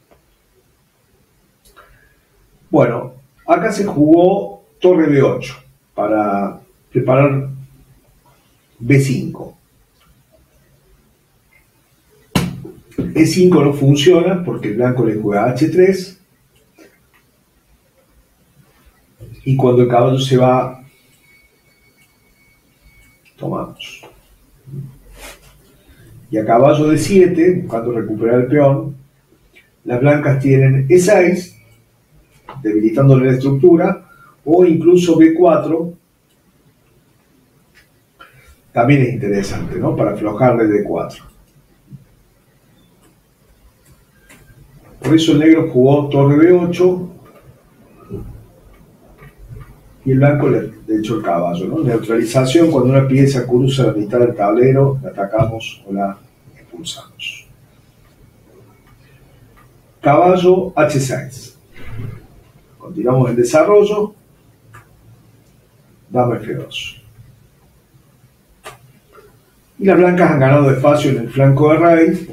Bueno, acá se jugó torre B8 para preparar B5. E5 no funciona porque el blanco le juega H3 y cuando el caballo se va, tomamos. Y a caballo D7, buscando recuperar el peón, las blancas tienen E6, debilitándole la estructura, o incluso B4, también es interesante, ¿no? Para aflojarle D4. Por eso el negro jugó torre B8 y el blanco le echó el caballo, ¿no? Neutralización: cuando una pieza cruza la mitad del tablero, la atacamos o la expulsamos. Caballo H6. Continuamos el desarrollo. Dama F2. Y las blancas han ganado espacio en el flanco de rey.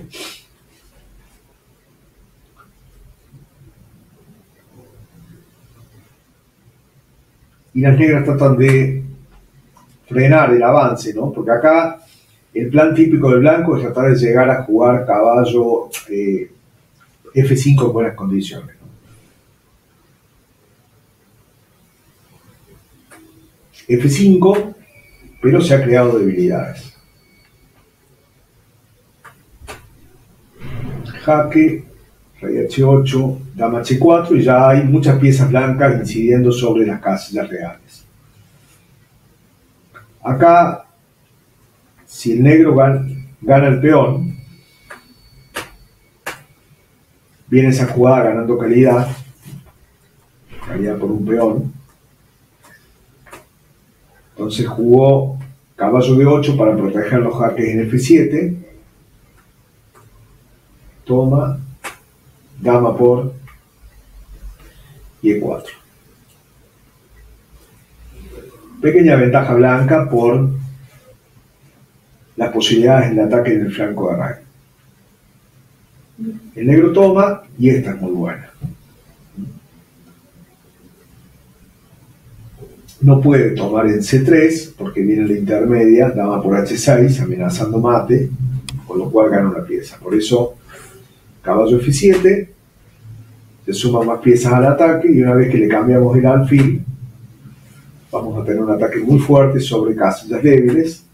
Y las negras tratan de frenar el avance, ¿no? Porque acá el plan típico del blanco es tratar de llegar a jugar caballo F5 en buenas condiciones, ¿no? F5, pero se ha creado debilidades. Jaque, rey H8, dama H4 y ya hay muchas piezas blancas incidiendo sobre las casillas reales. Acá, si el negro gana el peón, viene esa jugada ganando calidad por un peón. Entonces jugó caballo D8 para proteger los jaques en F7. Toma, dama por y E4. Pequeña ventaja blanca por las posibilidades del ataque en el flanco de rey. El negro toma y esta es muy buena. No puede tomar en C3 porque viene la intermedia, dama por H6, amenazando mate, con lo cual gana una pieza. Por eso, caballo F7, se suman más piezas al ataque y una vez que le cambiamos el alfil, vamos a tener un ataque muy fuerte sobre casillas débiles.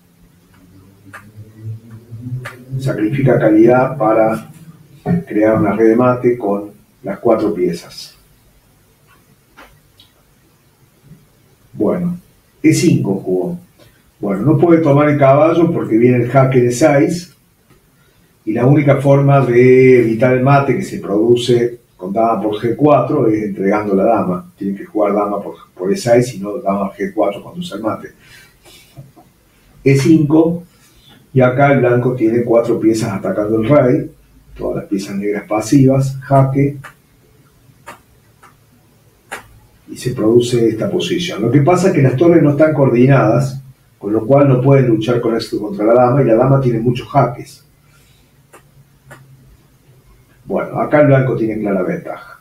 Sacrifica calidad para crear una red de mate con las 4 piezas. Bueno, E5 jugó. Bueno, no puede tomar el caballo porque viene el jaque de 6 y la única forma de evitar el mate que se produce con dama por G4 es entregando la dama. Tiene que jugar dama por E6 y no dama G4 cuando usa el mate. E5 y acá el blanco tiene 4 piezas atacando el rey, todas las piezas negras pasivas, jaque, y se produce esta posición. Lo que pasa es que las torres no están coordinadas, con lo cual no pueden luchar con esto contra la dama, y la dama tiene muchos jaques. Bueno, acá el blanco tiene clara ventaja.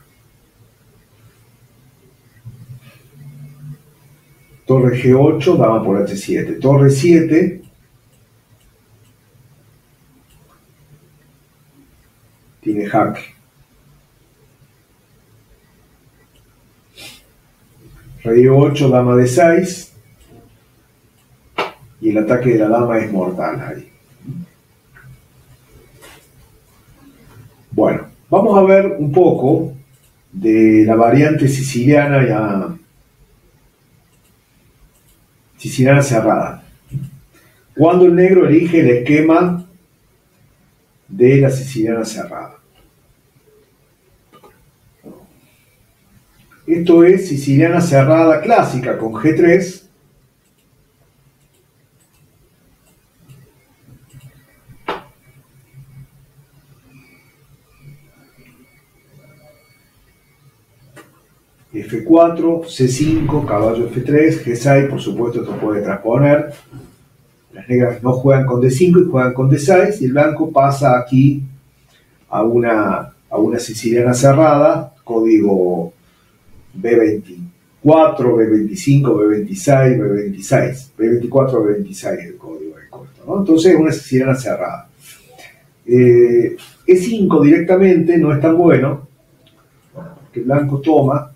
Torre G8, dama por H7. Torre 7. Tiene jaque. Rey 8, dama de 6. Y el ataque de la dama es mortal ahí. Bueno, vamos a ver un poco de la variante siciliana siciliana cerrada. Cuando el negro elige el esquema de la siciliana cerrada. Esto es siciliana cerrada clásica con G3. F4, C5, caballo F3, G6, por supuesto esto puede transponer. Las negras no juegan con D5 y juegan con D6 y el blanco pasa aquí a una siciliana cerrada, código B24, B25, B26, B26, B24, B26 es el código de corto, ¿no? Entonces es una siciliana cerrada. E5 directamente no es tan bueno, porque el blanco toma.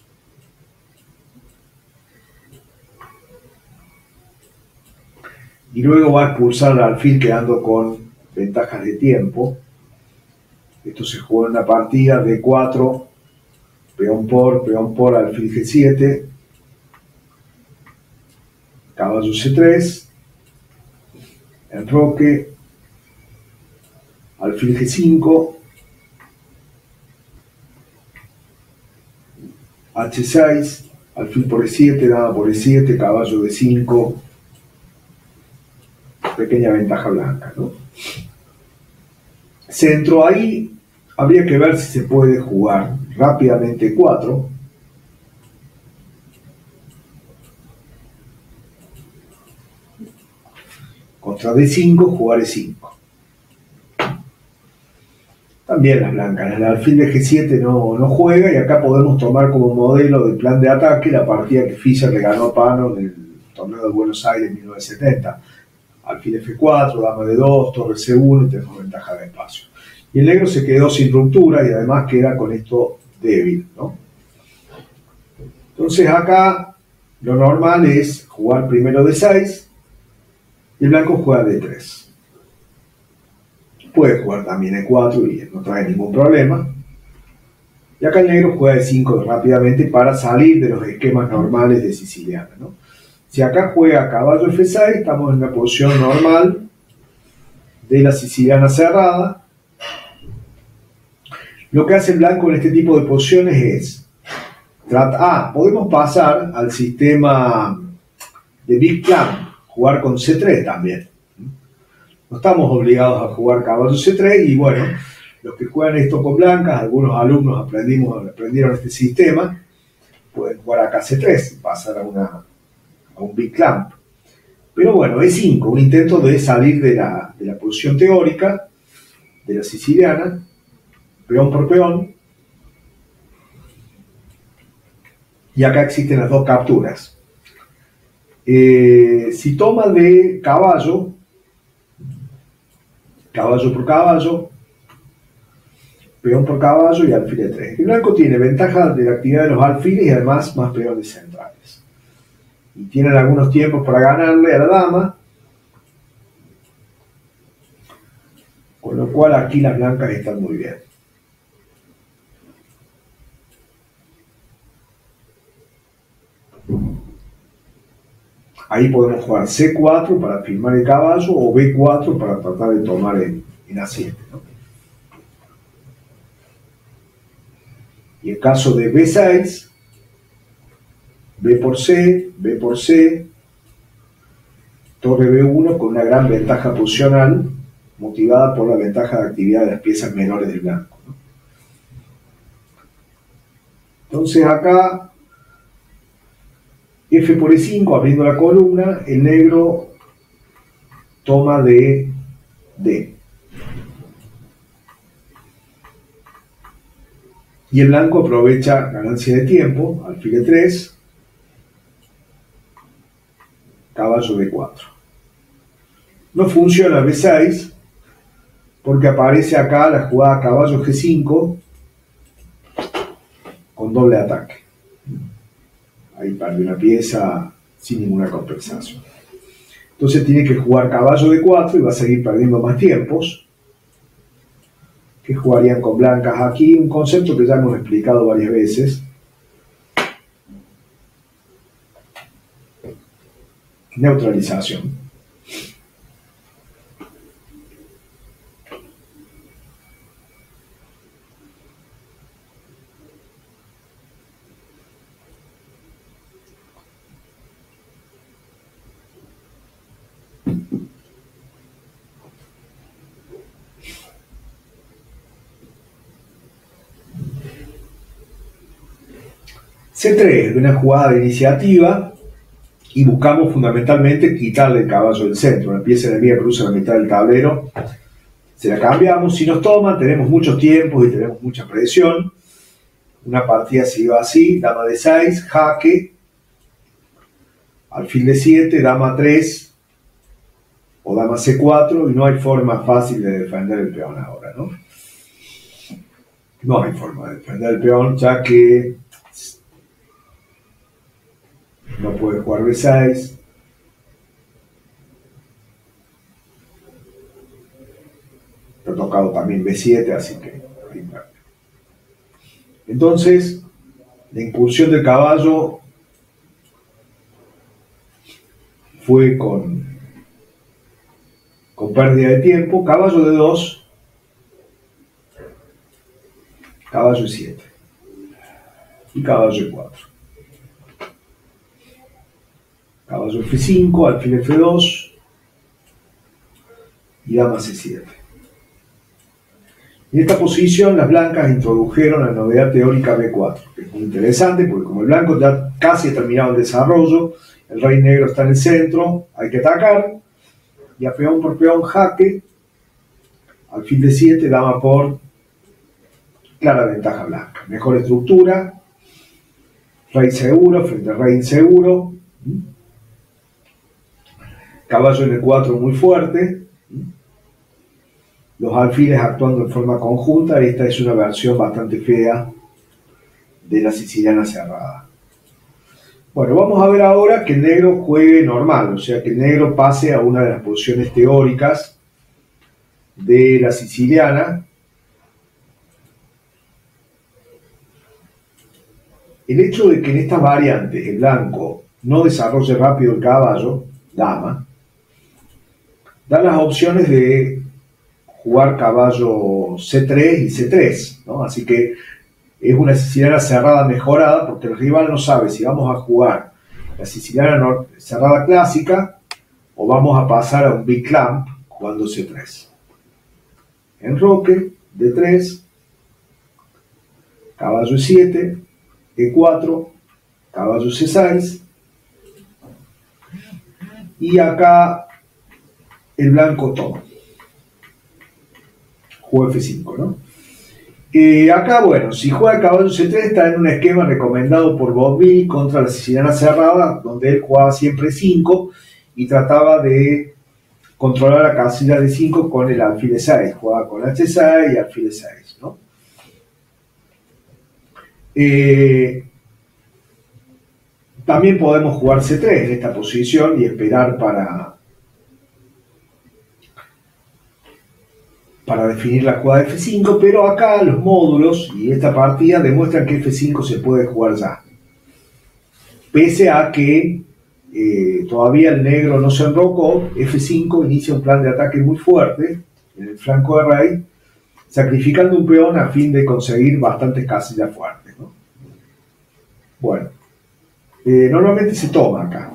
Y luego va a expulsar al alfil quedando con ventajas de tiempo. Esto se juega en una partida de 4, peón por, alfil G7, caballo C3, enroque, alfil G5, H6, alfil por E7, dama por E7, caballo D5, pequeña ventaja blanca, ¿no? Centro ahí, habría que ver si se puede jugar rápidamente 4. Contra D5, jugar E5. También las blancas, el alfil de G7 no juega y acá podemos tomar como modelo de plan de ataque la partida que Fischer le ganó a Pano en el torneo de Buenos Aires en 1970. Alfil F4, dama de 2, torre C1 y tenemos ventaja de espacio. Y el negro se quedó sin ruptura y además queda con esto débil, ¿no? Entonces acá lo normal es jugar primero D6 y el blanco juega D3. Puede jugar también E4 y no trae ningún problema. Y acá el negro juega E5 rápidamente para salir de los esquemas normales de siciliana, ¿no? Si acá juega caballo F6, estamos en una posición normal de la siciliana cerrada. Lo que hace el blanco en este tipo de posiciones es podemos pasar al sistema de Big Clamp, jugar con C3 también. No estamos obligados a jugar caballo C3 y bueno, los que juegan esto con blancas, algunos alumnos aprendieron este sistema, pueden jugar acá C3 y pasar a un Big Clamp. Pero bueno, E5, un intento de salir de la posición teórica de la siciliana, peón por peón. Y acá existen las dos capturas. Si toma de caballo por caballo, peón por caballo y alfil de 3. El blanco tiene ventaja de la actividad de los alfiles y además más peones centrales. Y tienen algunos tiempos para ganarle a la dama, con lo cual aquí las blancas están muy bien. Ahí podemos jugar C4 para firmar el caballo o B4 para tratar de tomar en A7, ¿no? Y en caso de B6, B por C, torre B1 con una gran ventaja posicional motivada por la ventaja de actividad de las piezas menores del blanco, ¿no? Entonces acá F por E5, abriendo la columna, el negro toma de D. Y el blanco aprovecha ganancia de tiempo, alfil de 3, caballo B4. No funciona B6 porque aparece acá la jugada caballo G5 con doble ataque. Ahí pierde una pieza sin ninguna compensación. Entonces tiene que jugar caballo D4 y va a seguir perdiendo más tiempos. Que jugarían con blancas aquí, un concepto que ya hemos explicado varias veces. Neutralización. C3, una jugada de iniciativa, y buscamos fundamentalmente quitarle el caballo del centro. Una pieza enemiga cruza la mitad del tablero, se la cambiamos. Si nos toman, tenemos mucho tiempo y tenemos mucha presión. Una partida se iba así: dama de 6, jaque, alfil de 7, dama 3 o dama C4, y no hay forma fácil de defender el peón ahora, ¿no? No hay forma de defender el peón, ya que no puede jugar B6. Está tocado también B7, así que... Entonces, la incursión del caballo fue con pérdida de tiempo. Caballo de 2, caballo de 7 y caballo de 4. Caballo F5, alfil F2 y dama C7. En esta posición las blancas introdujeron la novedad teórica B4, que es muy interesante porque como el blanco ya casi ha terminado el desarrollo, el rey negro está en el centro, hay que atacar, y a peón por peón jaque, alfil de 7, dama por, clara ventaja blanca. Mejor estructura, rey seguro frente a rey inseguro, caballo en el 4 muy fuerte, los alfiles actuando en forma conjunta. Esta es una versión bastante fea de la siciliana cerrada. Bueno, vamos a ver ahora que el negro juegue normal, o sea, que el negro pase a una de las posiciones teóricas de la siciliana. El hecho de que en estas variantes el blanco no desarrolle rápido el caballo, dama, da las opciones de jugar caballo C3 y C3, ¿no? Así que es una siciliana cerrada mejorada porque el rival no sabe si vamos a jugar la siciliana cerrada clásica o vamos a pasar a un big clamp jugando C3. Enroque, D3, caballo E7, E4, caballo C6, y acá el blanco toma. Juega F5, ¿no? Acá, bueno, si juega el caballo C3 está en un esquema recomendado por Boville contra la siciliana cerrada, donde él jugaba siempre 5 y trataba de controlar la casilla de 5 con el alfil de 6, jugaba con H6 y alfil de 6, ¿no? También podemos jugar C3 en esta posición y esperar para definir la jugada de F5, pero acá los módulos y esta partida demuestran que F5 se puede jugar ya. Pese a que todavía el negro no se enrocó, F5 inicia un plan de ataque muy fuerte en el flanco de rey, sacrificando un peón a fin de conseguir bastantes casillas fuertes, ¿no? Bueno, normalmente se toma acá,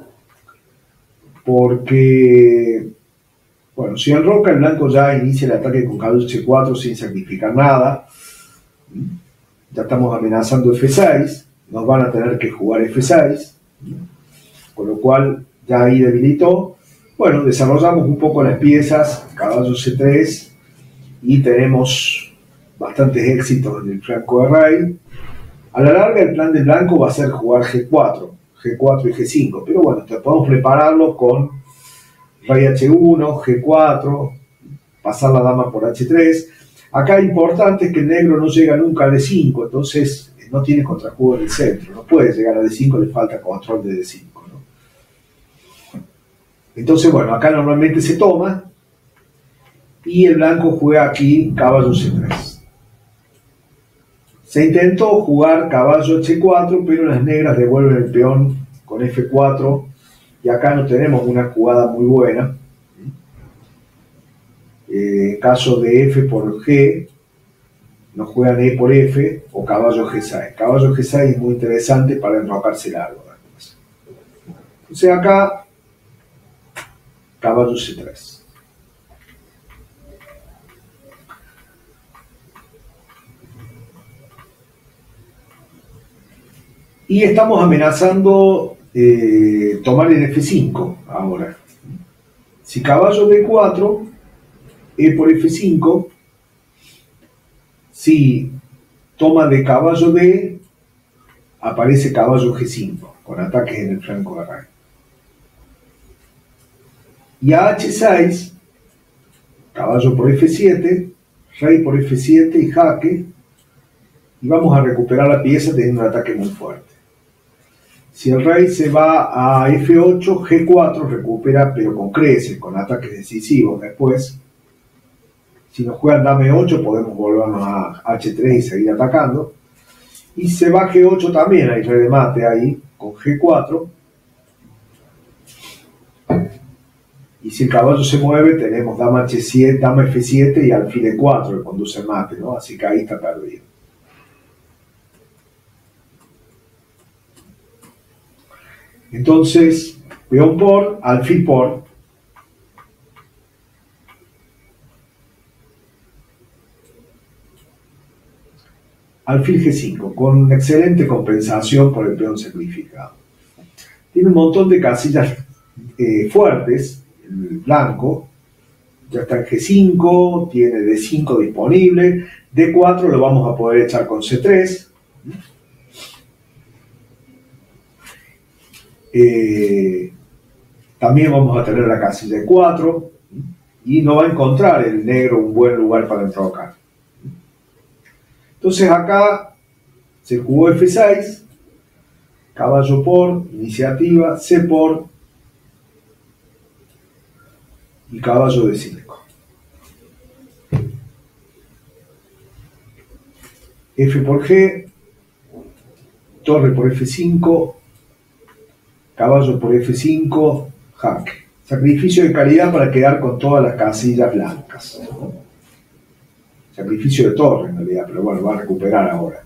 porque, bueno, si enroca el blanco ya inicia el ataque con caballo C4 sin sacrificar nada. Ya estamos amenazando F6, nos van a tener que jugar F6, con lo cual ya ahí debilitó. Bueno, desarrollamos un poco las piezas, caballo C3, y tenemos bastantes éxitos en el flanco de rey. A la larga el plan del blanco va a ser jugar G4 y G5, pero bueno, podemos prepararlo con rey H1, G4, pasar la dama por H3. Acá importante es que el negro no llega nunca a D5, entonces no tiene contrajuego en el centro, no puede llegar a D5, le falta control de D5, ¿no? Entonces, bueno, acá normalmente se toma y el blanco juega aquí caballo C3. Se intentó jugar caballo H4, pero las negras devuelven el peón con F4 y acá no tenemos una jugada muy buena. En caso de F por G, nos juegan E por F o caballo G6. Caballo G6 es muy interesante para enrocarse largo. Entonces acá, caballo C3. Y estamos amenazando tomar el F5 ahora. Si caballo D4, E por F5, si toma de caballo D, aparece caballo G5, con ataques en el flanco de rey. Y a H6, caballo por F7, rey por F7 y jaque, y vamos a recuperar la pieza teniendo un ataque muy fuerte. Si el rey se va a F8, G4 recupera, pero con creces, con ataques decisivos después. Si nos juegan dame 8, podemos volvernos a H3 y seguir atacando. Y se va G8 también, hay rey de mate ahí, con G4. Y si el caballo se mueve, tenemos dama H7, dama F7 y alfil E4 que conduce el mate, ¿no? Así que ahí está perdido. Entonces, peón por, alfil por. Alfil G5, con una excelente compensación por el peón sacrificado. Tiene un montón de casillas fuertes, el blanco. Ya está en G5, tiene D5 disponible. D4 lo vamos a poder echar con C3. También vamos a tener la casilla E4 y no va a encontrar el negro un buen lugar para entrocar. Entonces acá se jugó F6, caballo por, iniciativa, C por y caballo D5. F por G, torre por F5, caballo por F5, jaque. Sacrificio de calidad para quedar con todas las casillas blancas, ¿no? Sacrificio de torre en realidad, pero bueno, va a recuperar ahora.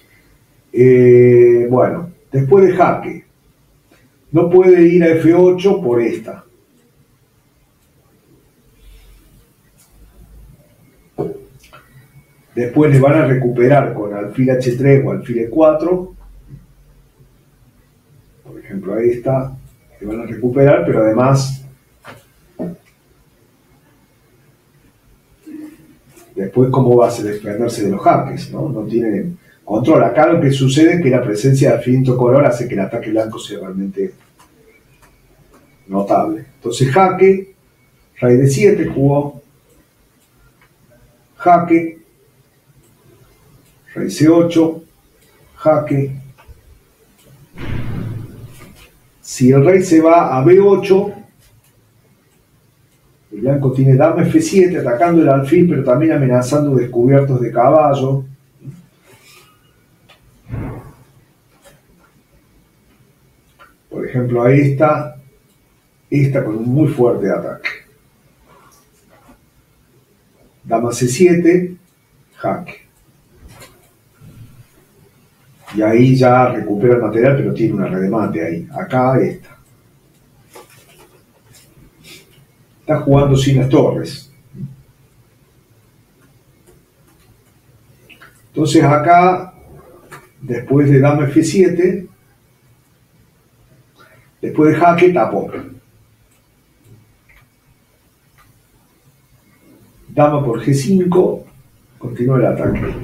Bueno, después de jaque, no puede ir a F8 por esta. Después le van a recuperar con alfil H3 o alfil E4. Por ejemplo, a esta le van a recuperar, pero además después cómo va a defenderse de los jaques, ¿no? No tiene control. Acá lo que sucede es que la presencia de alfil color hace que el ataque blanco sea realmente notable. Entonces jaque, rey de 7 jugó, jaque, rey C8, jaque. Si el rey se va a B8, el blanco tiene dama F7 atacando el alfil, pero también amenazando descubiertos de caballo. Por ejemplo, ahí está esta con un muy fuerte ataque. Dama C7, jaque. Y ahí ya recupera el material, pero tiene una red de mate ahí. Acá esta. Está jugando sin las torres. Entonces acá, después de dama F7, después de jaque, tapó. Dama por G5, continúa el ataque.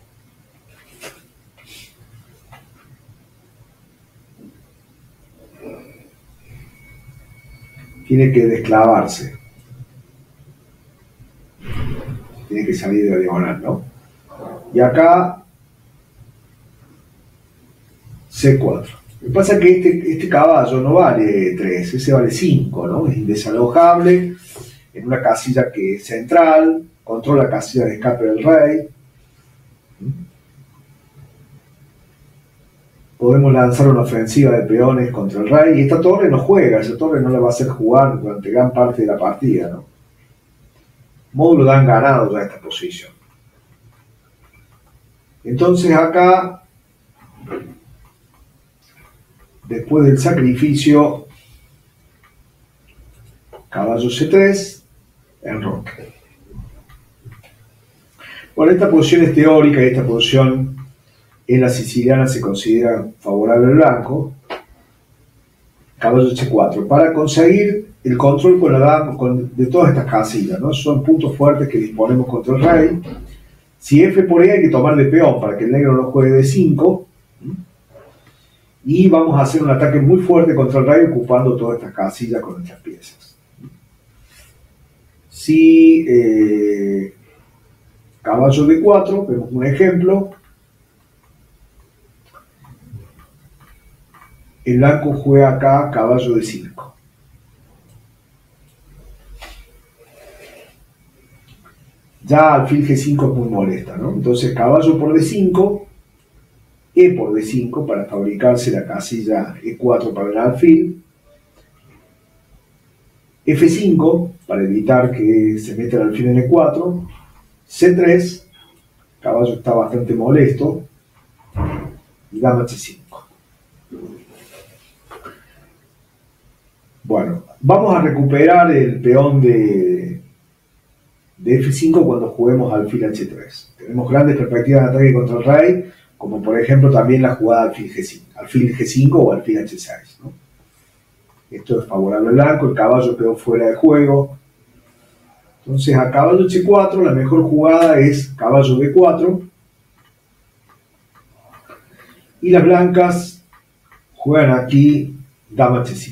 Tiene que desclavarse. Tiene que salir de la diagonal, ¿no? Y acá C4. Lo que pasa es que este caballo no vale 3, ese vale 5, ¿no? Es indesalojable, en una casilla que es central, controla la casilla de escape del rey. Podemos lanzar una ofensiva de peones contra el rey, y esta torre no juega, esa torre no la va a hacer jugar durante gran parte de la partida, ¿no? Módulo dan ganado ya esta posición. Entonces acá, después del sacrificio, caballo C3, enroque. Bueno, esta posición es teórica y esta posición en la siciliana se considera favorable al blanco. Caballo H4, para conseguir el control con la dama, de todas estas casillas, ¿no? Son puntos fuertes que disponemos contra el rey. Si F por E hay que tomar de peón para que el negro no juegue de 5. Y vamos a hacer un ataque muy fuerte contra el rey ocupando todas estas casillas con nuestras piezas. Si caballo D4, vemos un ejemplo. El blanco juega acá caballo D5. Ya alfil G5 es muy molesta, ¿no? Entonces caballo por D5, E por D5 para fabricarse la casilla E4 para el alfil, F5 para evitar que se meta el alfil en E4, C3, caballo está bastante molesto, y dama H5. Bueno, vamos a recuperar el peón de F5 cuando juguemos alfil H3. Tenemos grandes perspectivas de ataque contra el rey, como por ejemplo también la jugada alfil G5 o alfil H6, ¿no? Esto es favorable al blanco, el caballo quedó fuera de juego. Entonces a caballo H4 la mejor jugada es caballo D4. Y las blancas juegan aquí dama H5.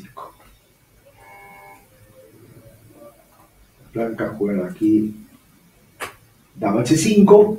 Blancas juegan aquí dama H5.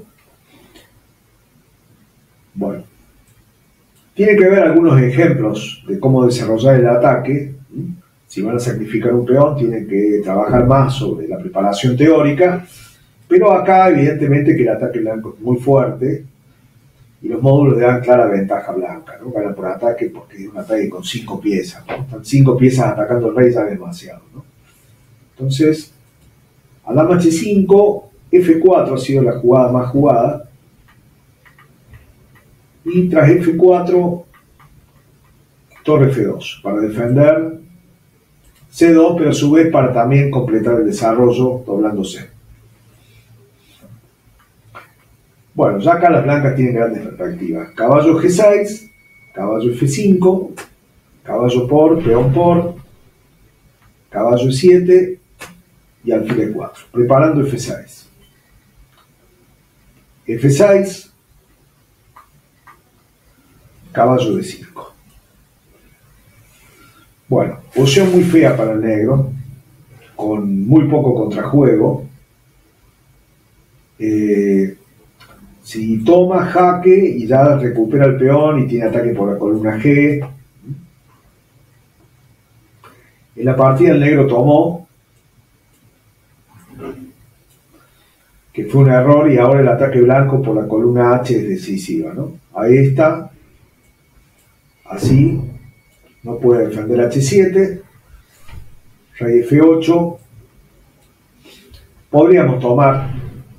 Bueno, tiene que ver algunos ejemplos de cómo desarrollar el ataque. Si van a sacrificar un peón, tienen que trabajar más sobre la preparación teórica, pero acá evidentemente que el ataque blanco es muy fuerte y los módulos le dan clara ventaja blanca, ¿no? Ganan por ataque porque es un ataque con 5 piezas, ¿no? Están 5 piezas atacando al rey ya es demasiado, ¿no? Entonces, a dama H5, F4 ha sido la jugada más jugada. Y tras F4, torre F2, para defender C2, pero a su vez para también completar el desarrollo doblando C. Bueno, ya acá las blancas tienen grandes perspectivas. Caballo G6, caballo F5, caballo por, peón por, caballo E7 y alfil E4, preparando F6. F6, caballo D5. Bueno, posición muy fea para el negro, con muy poco contrajuego. Si toma jaque y ya recupera el peón y tiene ataque por la columna G. En la partida el negro tomó, que fue un error, y ahora el ataque blanco por la columna H es decisiva, ¿no? Ahí está, así, no puede defender H7, rey F8, podríamos tomar,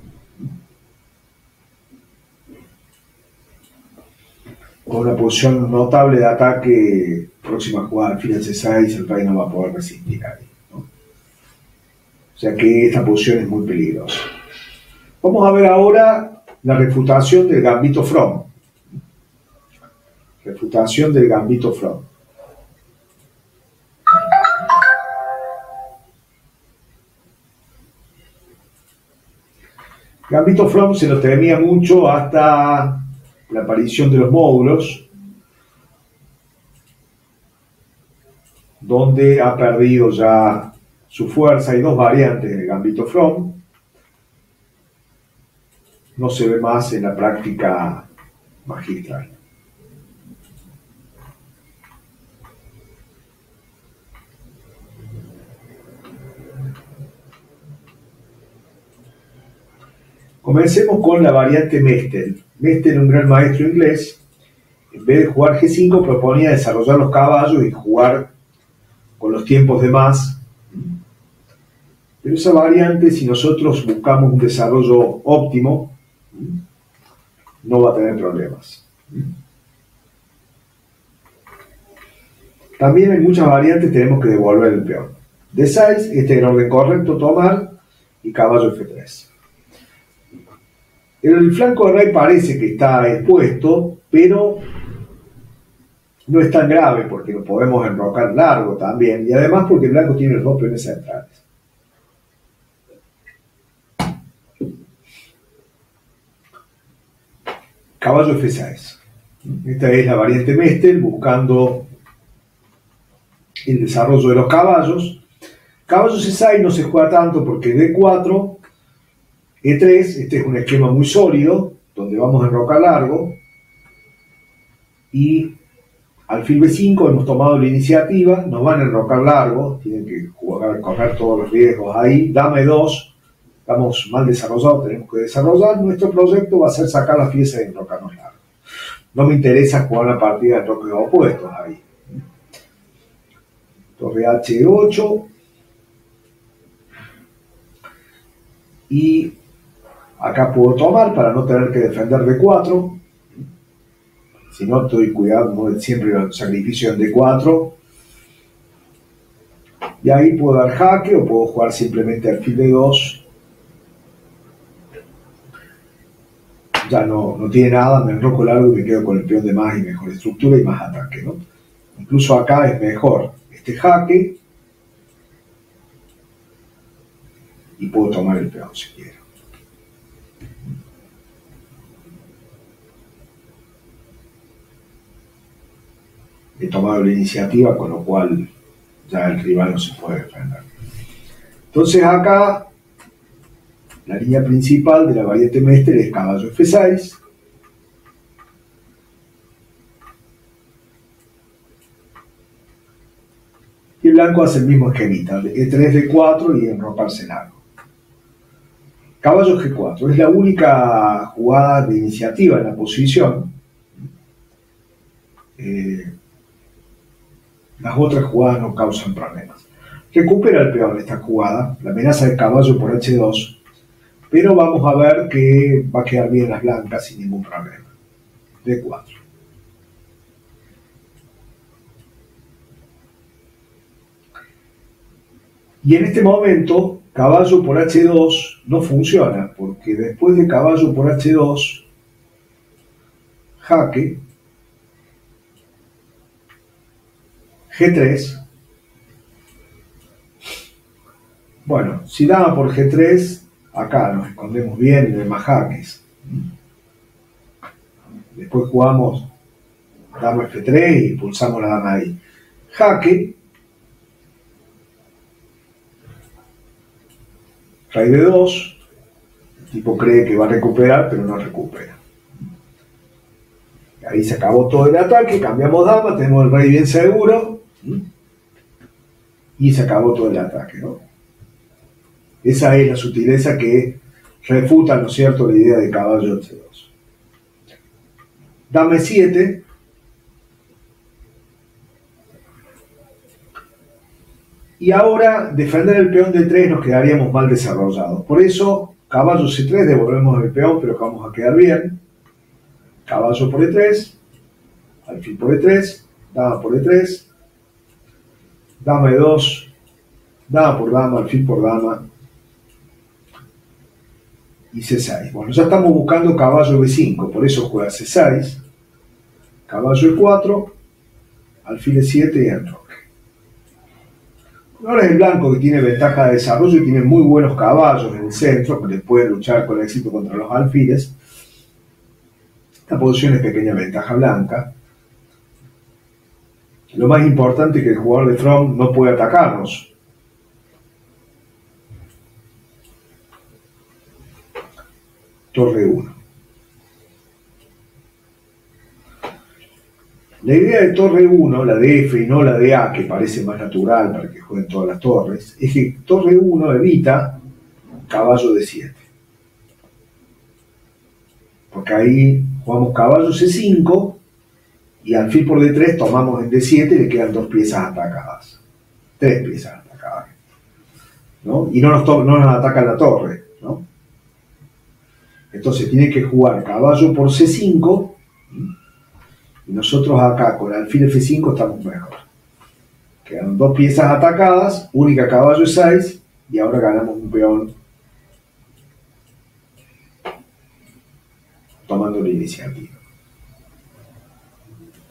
con una posición notable de ataque, próxima jugada alfil H6, el rey no va a poder resistir ahí, ¿no? O sea que esta posición es muy peligrosa. Vamos a ver ahora la refutación del gambito From. Refutación del gambito From. Gambito From se lo temía mucho hasta la aparición de los módulos, donde ha perdido ya su fuerza. Hay dos variantes del gambito From. No se ve más en la práctica magistral. Comencemos con la variante Mestel. Mestel, un gran maestro inglés, en vez de jugar G5, proponía desarrollar los caballos y jugar con los tiempos de más. Pero esa variante, si nosotros buscamos un desarrollo óptimo, no va a tener problemas. También en muchas variantes tenemos que devolver el peón. D6, este es el orden correcto, tomar, y caballo F3. El flanco del rey parece que está expuesto, pero no es tan grave porque lo podemos enrocar largo también, y además porque el blanco tiene los dos peones centrales. Caballo F6. Esta es la variante Mestel, buscando el desarrollo de los caballos. Caballo C6 no se juega tanto porque D4, E3, este es un esquema muy sólido, donde vamos a enrocar largo, y alfil B5 hemos tomado la iniciativa, nos van a enrocar largo, tienen que jugar, correr todos los riesgos ahí. Dama E2, estamos mal desarrollados, tenemos que desarrollar. Nuestro proyecto va a ser sacar las piezas y enrocarnos largo. No me interesa jugar una partida de enroques opuestos ahí. Torre H8, y acá puedo tomar para no tener que defender D4. Si no, estoy cuidando siempre el sacrificio en D4. Y ahí puedo dar jaque o puedo jugar simplemente alfil D2. Ya no tiene nada, me enroco largo y me quedo con el peón de más y mejor estructura y más ataque, ¿no? Incluso acá es mejor este jaque y puedo tomar el peón si quiero. He tomado la iniciativa, con lo cual ya el rival no se puede defender. Entonces acá la línea principal de la variante Mestel es caballo F6. Y el blanco hace el mismo esquemita, E3, D4 y enrocarse largo. Caballo G4 es la única jugada de iniciativa en la posición. Las otras jugadas no causan problemas. Recupera el peón esta jugada, la amenaza del caballo por H2, pero vamos a ver que va a quedar bien las blancas sin ningún problema. D4. Y en este momento, caballo por H2 no funciona, porque después de caballo por H2, jaque, G3. Bueno, si dama por G3, acá nos escondemos bien y no hay más jaques. Después jugamos dama F3 y pulsamos la dama ahí. Jaque, rey D2, el tipo cree que va a recuperar, pero no recupera. Ahí se acabó todo el ataque, cambiamos dama, tenemos el rey bien seguro, y se acabó todo el ataque, ¿no? Esa es la sutileza que refuta, ¿no es cierto?, la idea de caballo H2. Dama E7. Y ahora, defender el peón D3 nos quedaríamos mal desarrollados. Por eso, caballo C3, devolvemos el peón, pero vamos a quedar bien. Caballo por E3, alfil por E3, dama por E3, dama E2, dama por dama, alfil por dama, y C6. Bueno, ya estamos buscando caballo B5, por eso juega C6, caballo E4, alfil E7 y enroque. Ahora es el blanco que tiene ventaja de desarrollo y tiene muy buenos caballos en el centro, que puede luchar con éxito contra los alfiles. Esta posición es pequeña ventaja blanca. Lo más importante es que el jugador de front no puede atacarnos. Torre 1. La idea de torre 1, la de F y no la de A, que parece más natural para que jueguen todas las torres, es que torre 1 evita caballo D7. Porque ahí jugamos caballo C5 y alfil por D3 tomamos en D7 y le quedan dos piezas atacadas. Tres piezas atacadas, ¿no? Y no nos ataca la torre, ¿no? Entonces tiene que jugar caballo por C5 y nosotros acá con alfil F5 estamos mejor. Quedan dos piezas atacadas, única caballo E6 y ahora ganamos un peón tomando la iniciativa.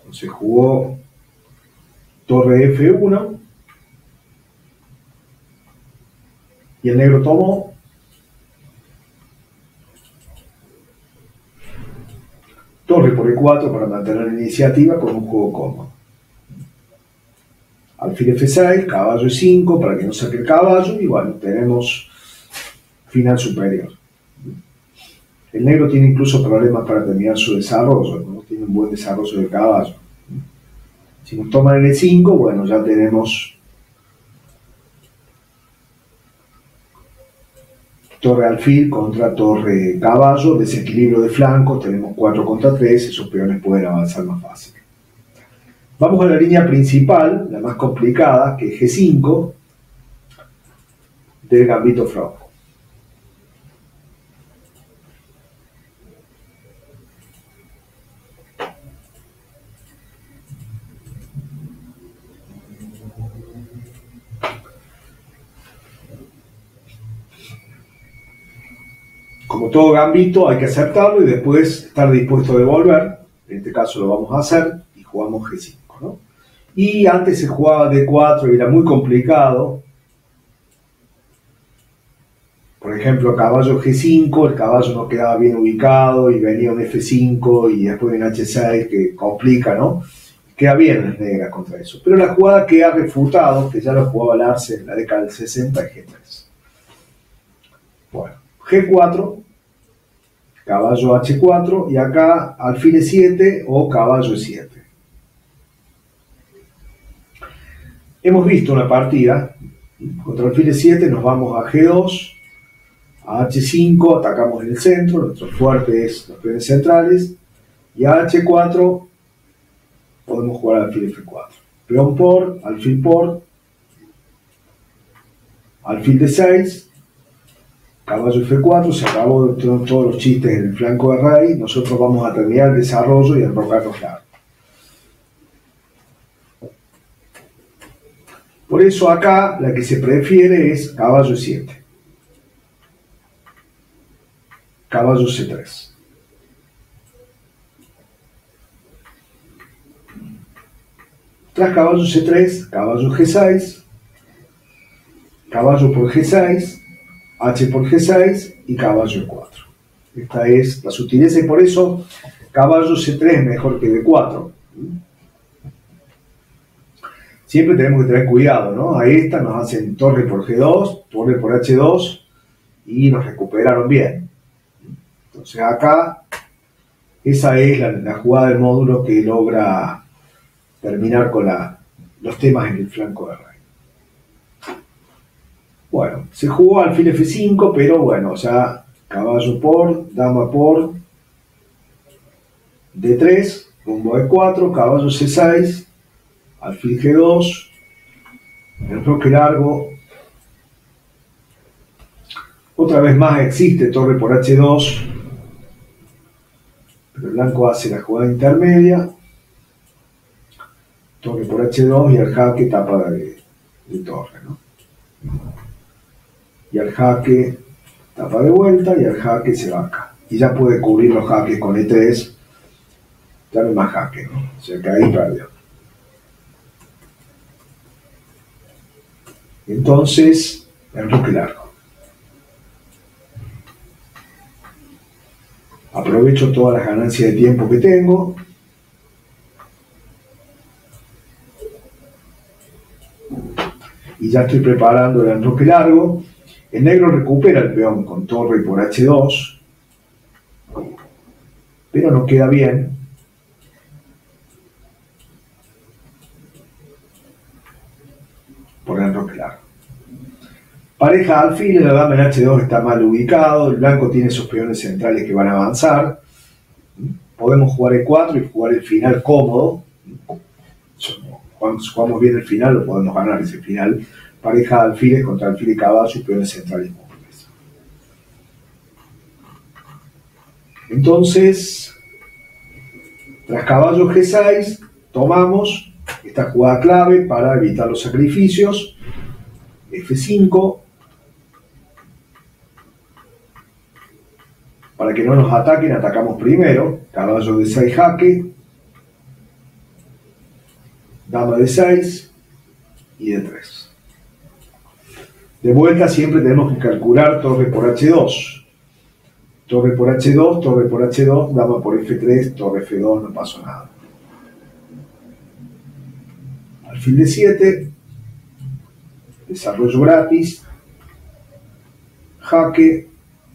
Entonces jugó torre F1 y el negro tomó. Torre por E4 para mantener la iniciativa con un juego cómodo. Alfil F6, caballo E5 para que no saque el caballo y bueno, tenemos final superior. El negro tiene incluso problemas para terminar su desarrollo, no tiene un buen desarrollo del caballo. Si nos toman el E5, bueno, ya tenemos torre alfil contra torre caballo, desequilibrio de flancos, tenemos 4 contra 3, esos peones pueden avanzar más fácil. Vamos a la línea principal, la más complicada, que es G5 del gambito franco. Como todo gambito hay que aceptarlo y después estar dispuesto a devolver, en este caso lo vamos a hacer y jugamos G5, ¿no? Y antes se jugaba D4 y era muy complicado. Por ejemplo, caballo G5, el caballo no quedaba bien ubicado y venía un F5 y después un H6 que complica, ¿no? Queda bien en negra contra eso. Pero la jugada que ha refutado, que ya lo jugaba Larce en la década del 60, es G3. Bueno, G4, caballo H4 y acá alfil E7 o caballo E7. Hemos visto una partida, contra alfil E7 nos vamos a G2, a H5 atacamos en el centro, nuestro fuerte es los peones centrales, y a H4 podemos jugar alfil F4. Peón por, alfil D6, caballo F4, se acabó todos los chistes en el flanco de rey, nosotros vamos a terminar el desarrollo y enrocarnos largo. Por eso acá la que se prefiere es caballo E7. Caballo C3. Tras caballo C3, caballo G6, caballo por G6, H por G6 y caballo E4. Esta es la sutileza y por eso caballo C3 es mejor que D4. Siempre tenemos que tener cuidado, ¿no? A esta nos hacen torre por G2, torre por H2 y nos recuperaron bien. Entonces acá, esa es la jugada del módulo que logra terminar con los temas en el flanco de rey. Bueno, se jugó alfil F5, pero bueno, ya caballo por, dama por, D3, rumbo E4, caballo C6, alfil G2, enroque largo. Otra vez más existe torre por H2, pero el blanco hace la jugada intermedia, torre por H2 y el jaque tapa de torre, ¿no? Y el jaque tapa de vuelta y el jaque se va acá. Y ya puede cubrir los jaques con E3, ya no hay más jaque, ¿no? O sea que ahí perdió. Entonces, enroque largo. Aprovecho todas las ganancias de tiempo que tengo. Y ya estoy preparando el enroque largo. El negro recupera el peón con torre por H2, pero no queda bien. Por el enroque largo. Pareja alfil, la dama en H2 está mal ubicado, el blanco tiene esos peones centrales que van a avanzar. Podemos jugar E4 y jugar el final cómodo. Cuando jugamos bien el final, lo podemos ganar ese final. Pareja de alfiles contra alfil y caballo y peones centrales móviles. Entonces, tras caballo G6, tomamos esta jugada clave para evitar los sacrificios. F5. Para que no nos ataquen, atacamos primero. Caballo D6 jaque. dama de 6 y de 3. De vuelta siempre tenemos que calcular torre por H2. Torre por H2, torre por H2, dama por F3, torre F2, no pasó nada. Alfil de 7, desarrollo gratis, jaque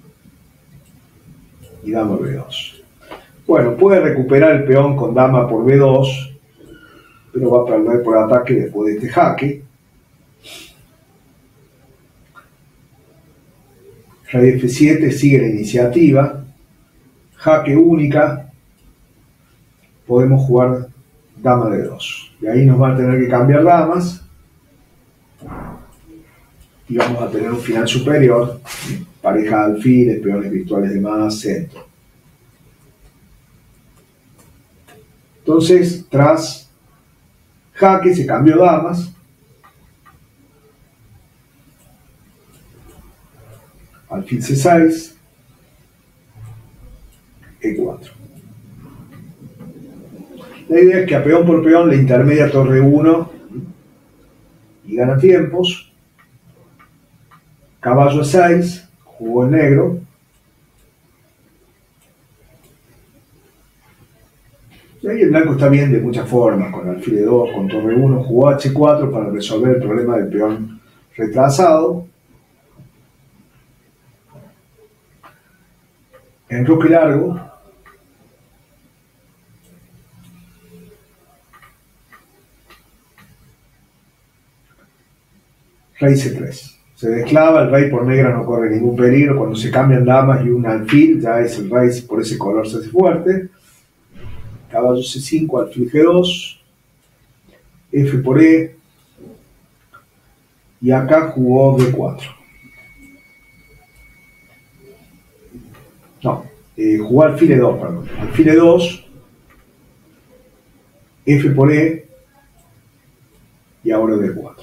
y dama B2. Bueno, puede recuperar el peón con dama por B2, pero va a perder por ataque después de este jaque. Rey F7 sigue la iniciativa, jaque única, podemos jugar dama de 2. Y ahí nos van a tener que cambiar damas y vamos a tener un final superior, pareja de alfiles, peones virtuales de más, centro. Entonces, tras jaque se cambió damas, alfil C6, E4. La idea es que a peón por peón le intermedia torre 1 y gana tiempos. Caballo A6, jugó el negro. Y ahí el blanco está bien de muchas formas, con alfil de 2, con torre 1, jugó H4 para resolver el problema del peón retrasado. Enroque largo. Rey C3. Se desclava, el rey por negra no corre ningún peligro. Cuando se cambian damas y un alfil, ya es el rey por ese color se hace fuerte. Caballo C5, alfil G2, F por E, y acá jugó D4. No, jugó alfil E2, perdón. Alfil E2, F por E, y ahora D4.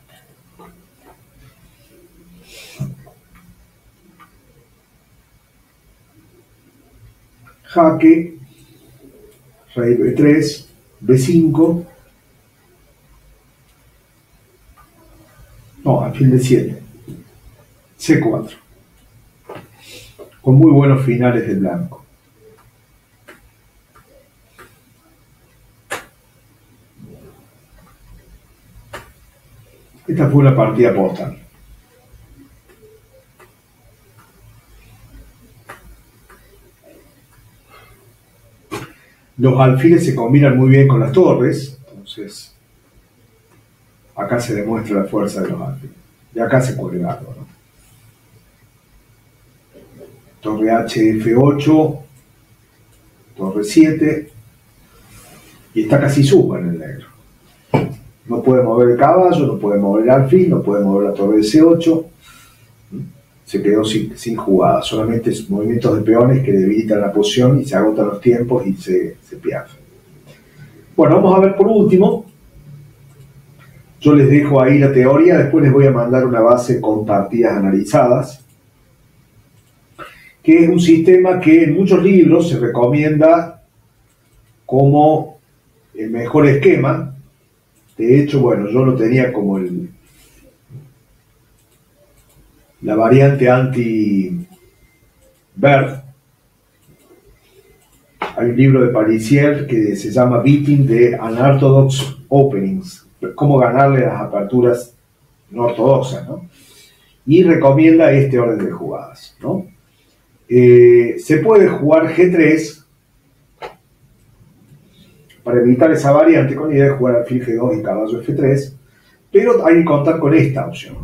Jaque, rey B3, B5, no, alfil D7, C4, con muy buenos finales del blanco. Esta fue una partida postal. Los alfiles se combinan muy bien con las torres, entonces acá se demuestra la fuerza de los alfiles. Y acá se puede darlo, ¿no? Torre H, F8, torre 7, y está casi suba en el negro. No puede mover el caballo, no puede mover el alfil, no puede mover la torre de C8. Se quedó sin jugada, solamente movimientos de peones que debilitan la posición y se agotan los tiempos y se pierden. Bueno, vamos a ver por último. Yo les dejo ahí la teoría, después les voy a mandar una base con partidas analizadas, que es un sistema que en muchos libros se recomienda como el mejor esquema. De hecho, bueno, yo lo tenía como la variante anti-Berth. Hay un libro de Parisier que se llama Beating the Unorthodox Openings, cómo ganarle las aperturas no ortodoxas, ¿no? Y recomienda este orden de jugadas, ¿no? Se puede jugar G3 para evitar esa variante con la idea de jugar alfil G2 y caballo F3, pero hay que contar con esta opción.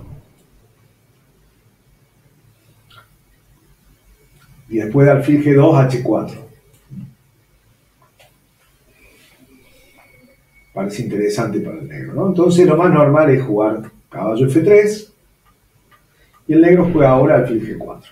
Y después de alfil G2, H4. Parece interesante para el negro, ¿no? Entonces lo más normal es jugar caballo F3 y el negro juega ahora alfil G4.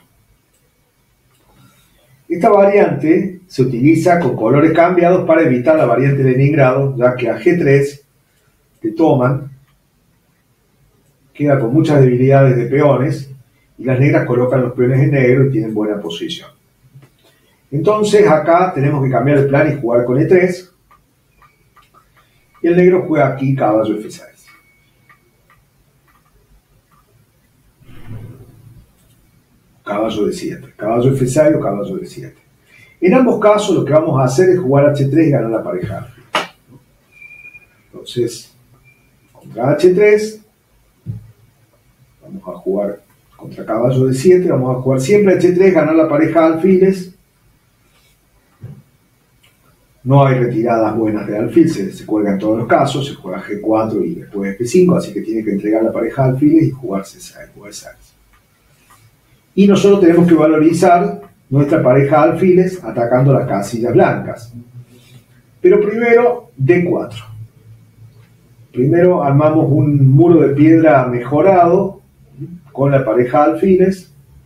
Esta variante se utiliza con colores cambiados para evitar la variante de Leningrado, ya que a G3 que toman queda con muchas debilidades de peones y las negras colocan los peones en negro y tienen buena posición. Entonces acá tenemos que cambiar el plan y jugar con E3. Y el negro juega aquí caballo F6. Caballo D7. Caballo F6 o caballo D7. En ambos casos lo que vamos a hacer es jugar H3 y ganar la pareja. Entonces, contra H3, vamos a jugar contra caballo D7, vamos a jugar siempre H3, ganar la pareja de alfiles. No hay retiradas buenas de alfil, se juega en todos los casos, se juega G4 y después F5, así que tiene que entregar la pareja de alfiles y jugar C6. Y nosotros tenemos que valorizar nuestra pareja de alfiles atacando las casillas blancas. Pero primero D4. Primero armamos un muro de piedra mejorado con la pareja de alfiles.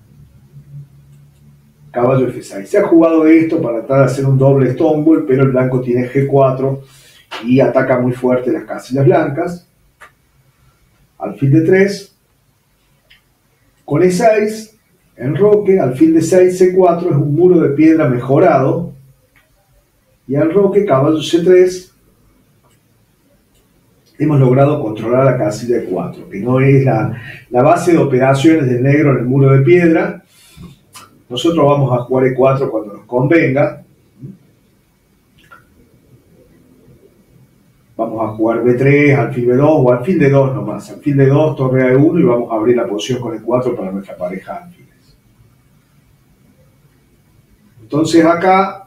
Caballo F6. Se ha jugado esto para tratar de hacer un doble stonewall, pero el blanco tiene G4 y ataca muy fuerte las casillas blancas. Alfil de 3. Con E6, enroque, alfil de 6, C4 es un muro de piedra mejorado. Y enroque, caballo C3. Hemos logrado controlar la casilla de 4, que no es la base de operaciones del negro en el muro de piedra. Nosotros vamos a jugar E4 cuando nos convenga. Vamos a jugar B3, alfil B2 o alfil D2 nomás. Alfil D2, torre a E1 y vamos a abrir la posición con E4 para nuestra pareja de alfiles. Entonces acá,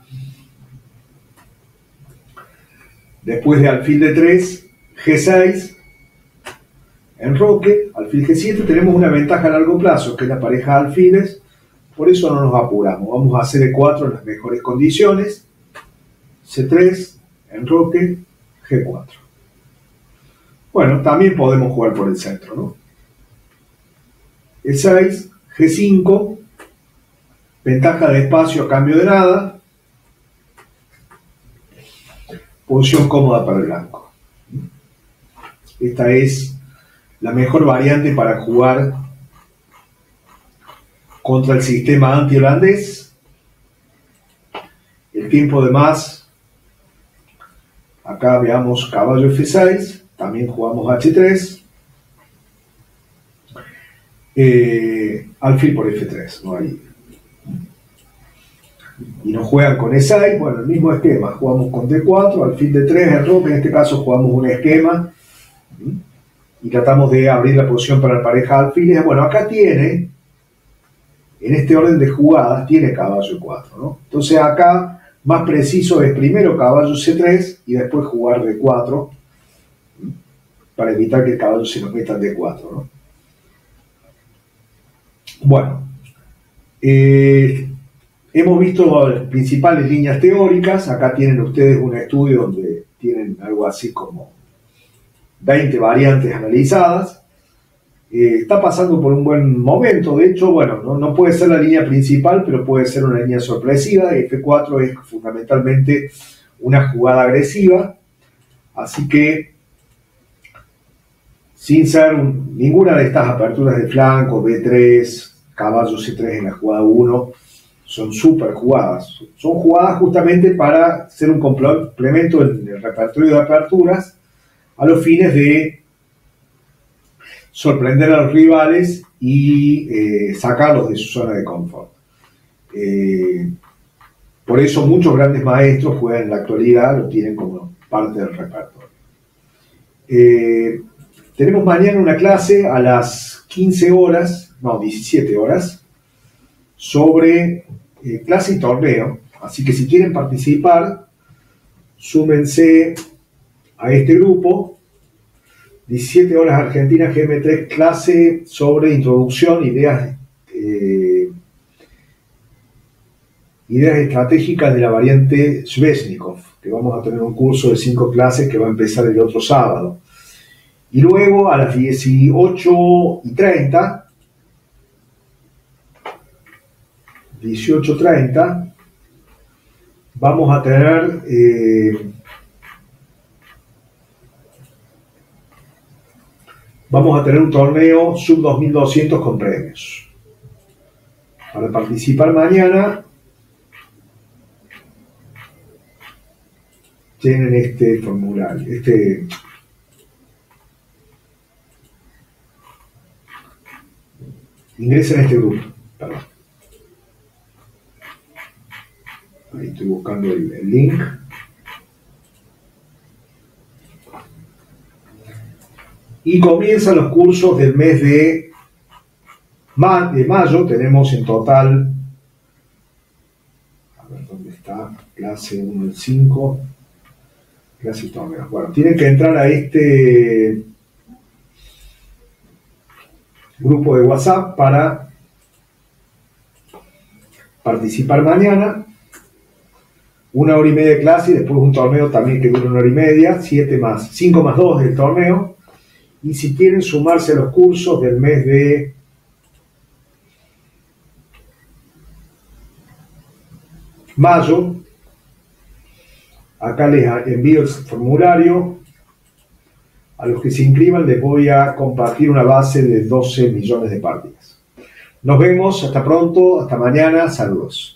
después de alfil D3, G6, enroque, alfil G7, tenemos una ventaja a largo plazo, que es la pareja de alfiles. Por eso no nos apuramos. Vamos a hacer E4 en las mejores condiciones. C3, enroque, G4. Bueno, también podemos jugar por el centro, ¿no? E6, G5, ventaja de espacio a cambio de nada. Posición cómoda para el blanco. Esta es la mejor variante para jugar contra el sistema anti-holandés. El tiempo de más, acá veamos caballo F6, también jugamos H3, alfil por F3, no hay. Y nos juegan con E6, bueno, el mismo esquema, jugamos con D4, alfil D3, enroque, en este caso jugamos un esquema y tratamos de abrir la posición para la pareja de alfiles. Bueno, acá tiene, en este orden de jugadas, tiene caballo E4, ¿no? Entonces acá, más preciso es primero caballo C3 y después jugar D4 para evitar que el caballo se nos meta en D4, ¿no? Bueno, hemos visto las principales líneas teóricas. Acá tienen ustedes un estudio donde tienen algo así como 20 variantes analizadas. Está pasando por un buen momento. De hecho, bueno, no puede ser la línea principal, pero puede ser una línea sorpresiva. F4 es fundamentalmente una jugada agresiva. Así que, sin ser ninguna de estas aperturas de flanco, B3, caballo C3 en la jugada 1, son súper jugadas. Son jugadas justamente para hacer un complemento en el repertorio de aperturas a los fines de sorprender a los rivales y sacarlos de su zona de confort. Por eso muchos grandes maestros juegan en la actualidad, lo tienen como parte del repertorio. Tenemos mañana una clase a las 17 horas, sobre clase y torneo. Así que si quieren participar, súmense a este grupo. 17 horas Argentina, GM3, clase sobre introducción, ideas estratégicas de la variante Sveshnikov, que vamos a tener un curso de 5 clases que va a empezar el otro sábado. Y luego a las 18:30, vamos a tener un torneo sub 2200 con premios. Para participar mañana llenen este formulario, ingresen a este grupo, perdón. Ahí estoy buscando el link. Y comienzan los cursos del mes de mayo. Tenemos en total, a ver dónde está, clase 1 del 5, clase torneo. Bueno, tienen que entrar a este grupo de WhatsApp para participar mañana. 1 hora y media de clase y después un torneo también que dura 1 hora y media, 5 más 2 del torneo. Y si quieren sumarse a los cursos del mes de mayo, acá les envío el formulario. A los que se inscriban les voy a compartir una base de 12 millones de partidas. Nos vemos, hasta pronto, hasta mañana, saludos.